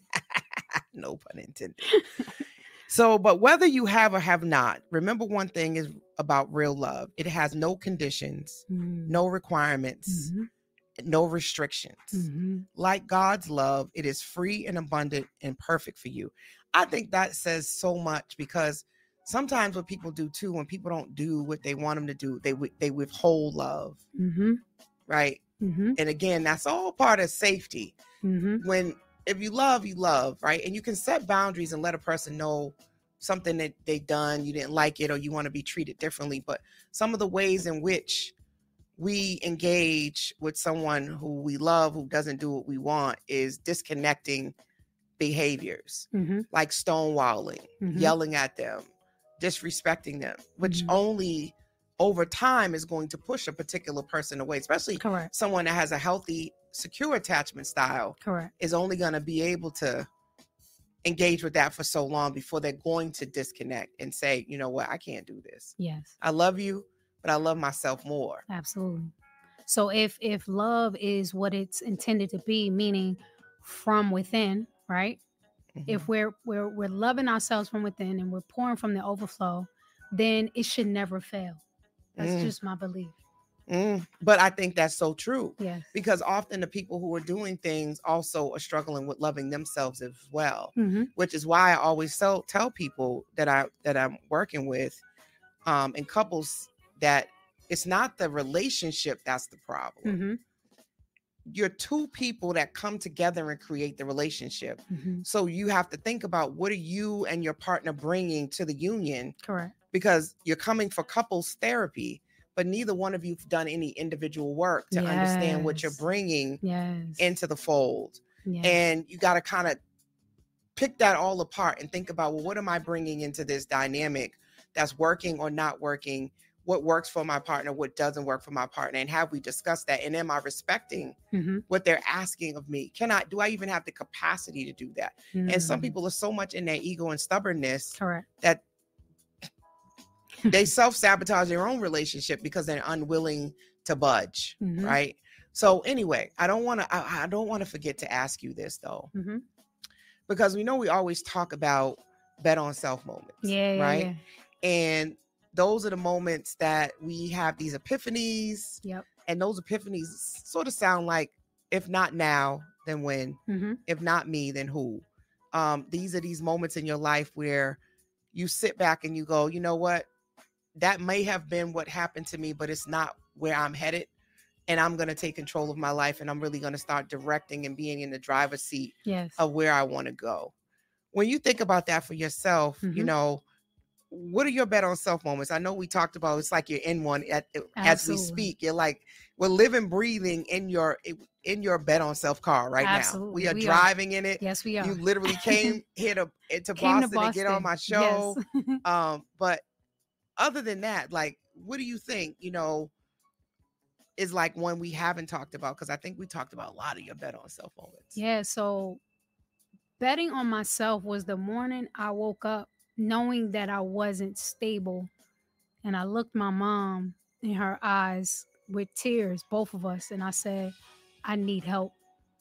No pun intended. So, but whether you have or have not, remember one thing is about real love. It has no conditions, no requirements, no restrictions. Like God's love, it is free and abundant and perfect for you. I think that says so much, because sometimes what people do too, when people don't do what they want them to do, they withhold love, right? And again, that's all part of safety. If you love, right? And you can set boundaries and let a person know something that they done, you didn't like it, or you want to be treated differently. But some of the ways in which we engage with someone who we love, who doesn't do what we want, is disconnecting behaviors, like stonewalling, yelling at them, disrespecting them, which only over time is going to push a particular person away, especially someone that has a healthy, secure attachment style. Is only going to be able to engage with that for so long before they're going to disconnect and say, you know what, I can't do this. Yes. I love you, but I love myself more. Absolutely. So if love is what it's intended to be, meaning from within, right? If we're loving ourselves from within and we're pouring from the overflow, then it should never fail. That's just my belief. But I think that's so true. Yes. Because often the people who are doing things also are struggling with loving themselves as well, which is why I always tell people that I'm working with in couples that it's not the relationship that's the problem. You're two people that come together and create the relationship. So you have to think about, what are you and your partner bringing to the union? Correct. Because you're coming for couples therapy, but neither one of you've done any individual work to understand what you're bringing into the fold. And you got to kind of pick that all apart and think about, well, what am I bringing into this dynamic that's working or not working? What works for my partner, what doesn't work for my partner, and have we discussed that? And am I respecting what they're asking of me? Do I even have the capacity to do that? And some people are so much in their ego and stubbornness that they self-sabotage their own relationship because they're unwilling to budge, right? So anyway, I don't want to forget to ask you this though, because we know we always talk about bet on self moments, right? Yeah. And those are the moments that we have these epiphanies. Yep. And those epiphanies sort of sound like, if not now, then when? If not me, then who? These are these moments in your life where you sit back and you go, you know what? That may have been what happened to me, but it's not where I'm headed. And I'm going to take control of my life, and I'm really going to start directing and being in the driver's seat of where I want to go. When you think about that for yourself, you know, what are your bet on self moments? I know we talked about it's like you're in one as we speak. You're like, we're living, breathing in your bet on self car right now. We are driving in it. Yes, we are. You literally came here to Boston to get on my show. Yes. But other than that, like, what do you think, you know, is like one we haven't talked about? Because I think we talked about a lot of your bet on self moments. Yeah, so betting on myself was the morning I woke up knowing that I wasn't stable. And I looked my mom in her eyes with tears, both of us, and I said, I need help.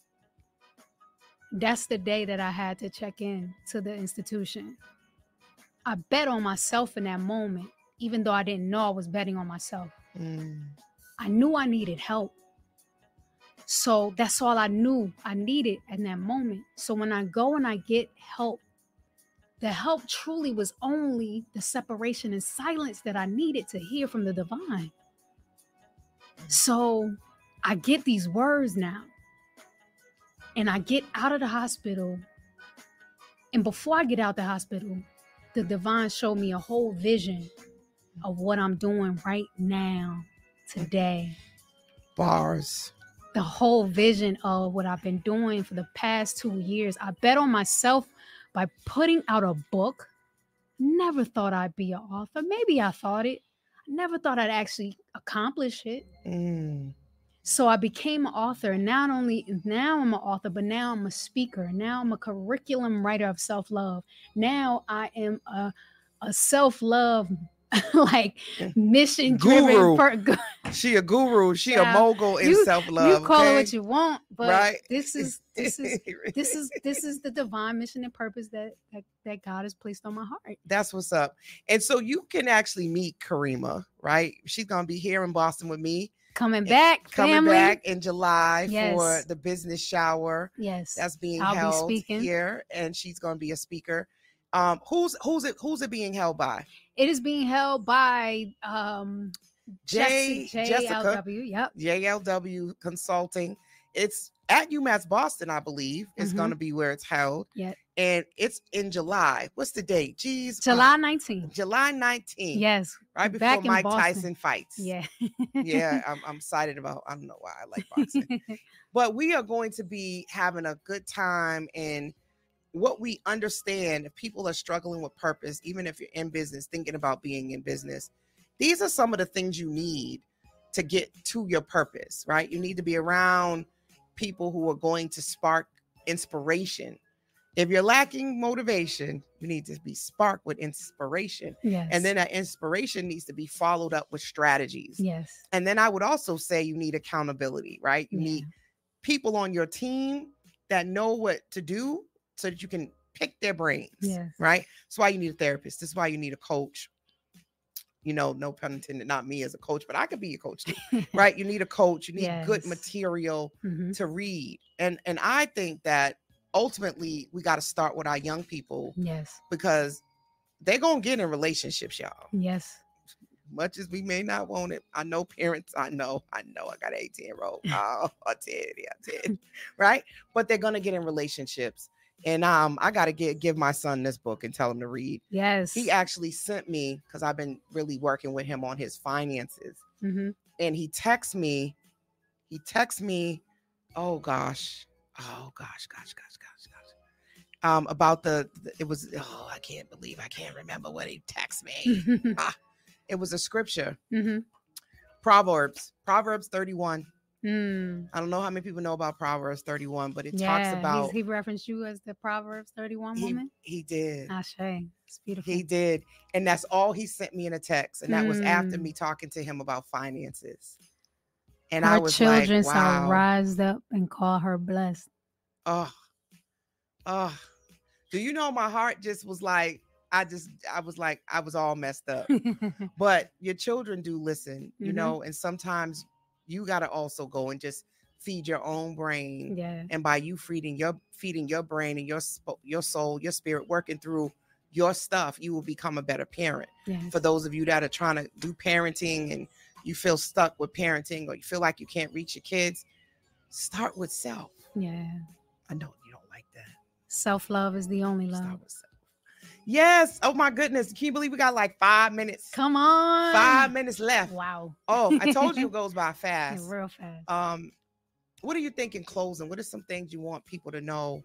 That's the day that I had to check in to the institution. I bet on myself in that moment, even though I didn't know I was betting on myself. I knew I needed help. So that's all I knew I needed in that moment. So when I go and I get help, the help truly was only the separation and silence that I needed to hear from the divine. So I get these words now. And I get out of the hospital. And before I get out the hospital, the divine showed me a whole vision of what I'm doing right now, today. Bars. The whole vision of what I've been doing for the past 2 years. I bet on myself by putting out a book. Never thought I'd be an author. Maybe I thought it. I never thought I'd actually accomplish it. So I became an author. And now I'm an author, but now I'm a speaker. Now I'm a curriculum writer of self-love. Now I am a self-love like mission driven She a guru. She a mogul in self-love. You call it what you want, but right? this is the divine mission and purpose that God has placed on my heart. That's what's up. And so you can actually meet Karima, right? She's gonna be here in Boston with me. Coming back in July for the business shower. Yes, that's being I'll held be speaking here, and she's going to be a speaker. Who's it being held by? It is being held by Jessica. JLW. Yep, JLW Consulting. It's at UMass Boston, I believe. It's going to be where it's held. Yeah, and it's in July. What's the date? Jeez, July 19th. July 19th. Yes, right before Mike Tyson fights. Yeah, yeah. I'm excited about. I don't know why I like boxing, but we are going to be having a good time. And what we understand, if people are struggling with purpose, even if you're in business, thinking about being in business, these are some of the things you need to get to your purpose. Right? You need to be around people who are going to spark inspiration. If you're lacking motivation, you need to be sparked with inspiration. Yes. And then that inspiration needs to be followed up with strategies. Yes. And then I would also say you need accountability, right? You need people on your team that know what to do so that you can pick their brains. Yes. Right? That's why you need a therapist. That's why you need a coach. You know, no pun intended, not me as a coach, but I could be a coach too, right? You need a coach. You need good material to read. And I think that ultimately we got to start with our young people. Yes. Because they're going to get in relationships, y'all. Yes. Much as we may not want it. I know parents, I know I got an 18-year-old. Oh, I did. Right? But they're going to get in relationships. And I got to give my son this book and tell him to read. Yes. He actually sent me, because I've been really working with him on his finances. And he texts me. Oh gosh. About I can't remember what he texted me. It was a scripture. Proverbs 31. I don't know how many people know about Proverbs 31, but it talks about. He referenced you as the Proverbs 31 woman. He did. Ashe. It's beautiful. He did. And that's all he sent me in a text. And that was after me talking to him about finances. And Her I was children like, shall wow. rise up and call her blessed. Oh, do you know my heart just was like, I was all messed up. But your children do listen, you know, and sometimes you got to also go and just feed your own brain. Yeah. And by you feeding your brain and your soul, your spirit, working through your stuff, you will become a better parent. Yes. For those of you that are trying to do parenting and you feel stuck with parenting or you feel like you can't reach your kids, start with self. Yeah. I know you don't like that. Self-love is the only love. Start with self. Yes. Oh my goodness. Can you believe we got like 5 minutes? Come on. 5 minutes left. Wow. Oh, I told you it goes by fast. Yeah, real fast. What do you think in closing? What are some things you want people to know?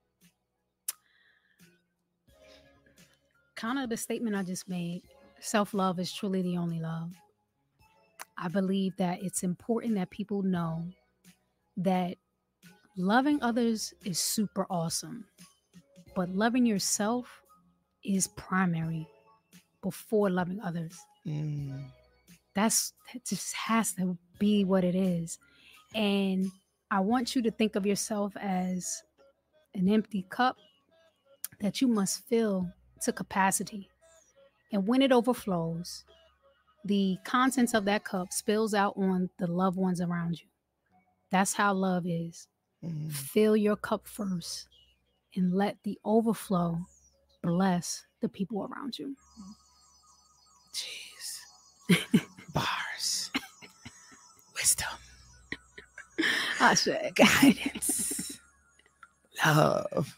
Kind of the statement I just made. Self-love is truly the only love. I believe that it's important that people know that loving others is super awesome, but loving yourself is primary before loving others. That just has to be what it is. And I want you to think of yourself as an empty cup that you must fill to capacity. And when it overflows, the contents of that cup spills out on the loved ones around you. That's how love is. Fill your cup first and let the overflow bless the people around you. Jeez. Bars. Wisdom. I said guidance. Love.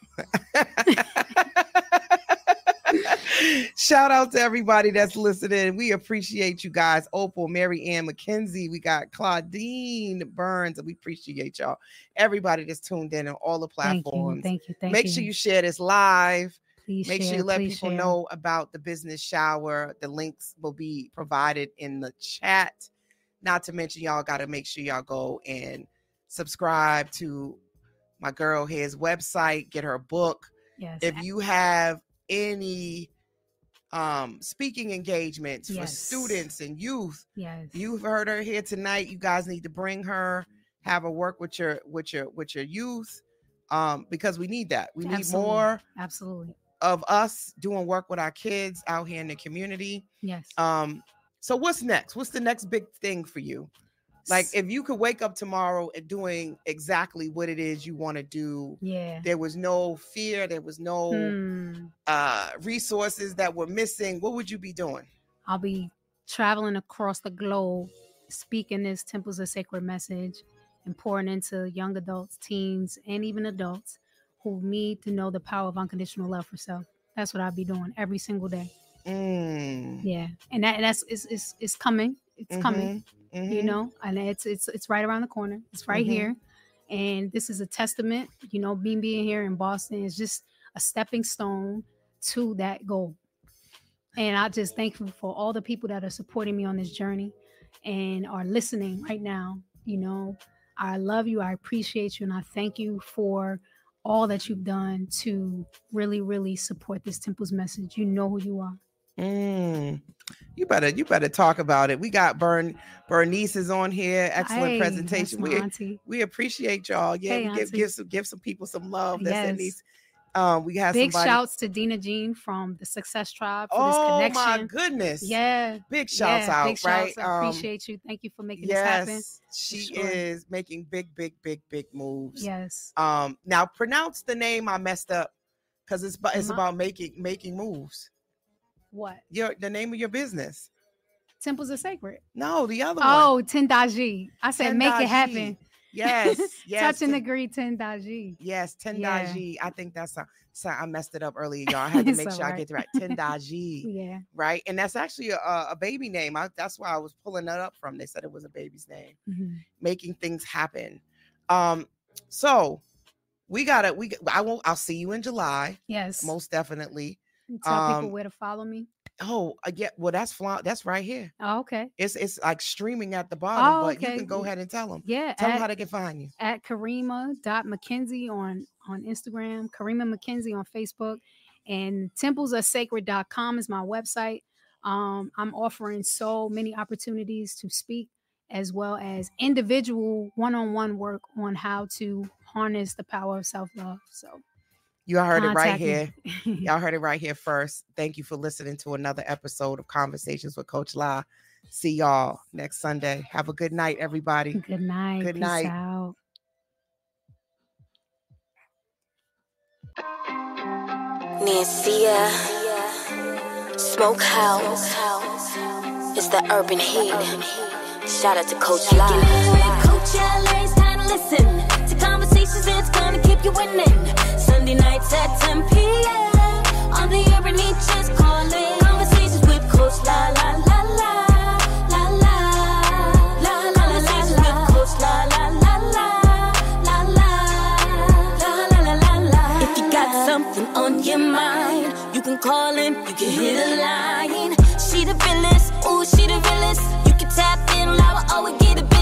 Shout out to everybody that's listening. We appreciate you guys. Opal, Mary Ann McKenzie. We got Claudine Burns. And we appreciate y'all. Everybody that's tuned in on all the platforms. Thank you. Make sure you share this live. Please Make share, sure you let please people share. know about the business shower. The links will be provided in the chat. Not to mention, y'all got to make sure y'all go and subscribe to my girl here's website. Get her book. Yes. If you have any speaking engagements for students and youth, you've heard her here tonight. You guys need to bring her, have her work with your youth, because we need that. We need more of us doing work with our kids out here in the community. Yes. So what's next? What's the next big thing for you? Like, if you could wake up tomorrow and doing exactly what it is you want to do, there was no fear, there was no resources that were missing, what would you be doing? I'll be traveling across the globe, speaking this Temples of Sacred message and pouring into young adults, teens, and even adults who need to know the power of unconditional love for self. That's what I'll be doing every single day. Yeah. And it's coming. It's coming. You know, and it's right around the corner. It's right here. And this is a testament, you know, me being here in Boston is just a stepping stone to that goal. And I just thankful for all the people that are supporting me on this journey and are listening right now. You know, I love you. I appreciate you. And I thank you for all that you've done to really, really support this Temples message. You know who you are. You better talk about it. We got Bernice is on here. Excellent presentation. We appreciate y'all. Yeah, we give some people some love. That's in these. We have big shouts to Dina Jean from the Success Tribe for this connection. Oh my goodness. Yeah. Big shouts out, big right? Shouts. I appreciate you. Thank you for making this happen. She is making big moves. Yes. Now pronounce the name I messed up because it's about making moves. What? The name of your business. Temples are Sacred. No, the other one. Oh, Tendaji. I said Tendaji. Make it happen. Yes. Touch and Agree Tendaji. Yes, Tendaji. Yeah. I think that's I messed it up earlier, y'all. I had to make sure I get it right. Tendaji. Yeah. Right. And that's actually a baby name. That's why I was pulling that up from. They said it was a baby's name. Making things happen. So I'll see you in July. Yes. Most definitely. Tell people where to follow me. Oh, yeah. Well, that's right here. Oh, okay. It's like streaming at the bottom, but you can go ahead and tell them. Yeah. Tell them how they can find you. At Karima.McKenzie on Instagram, Karima Mckenzie on Facebook, and templesarsacred.com is my website. I'm offering so many opportunities to speak as well as individual one-on-one work on how to harness the power of self-love. So you heard it right contact me. here. Y'all heard it right here first. Thank you for listening to another episode of Conversations with Coach La. See y'all next Sunday. Have a good night, everybody. Good night. Good Peace night. out. Nancia, Smokehouse, it's the urban heat. Shout out to Coach La. Coach LA, it's time to listen to conversations that's gonna keep you winning. Sunday nights at 10 p.m. on the urban heat, just call it. Conversations with Coach La, la, la, la, la, la, la, la, la, conversations with Coach La, la, la, la, la, la, la, la, la, la. If you got something on your mind, you can call in, you can hit a line. She the realest, ooh, she the realest. You can tap in, loud, oh, we get a bit.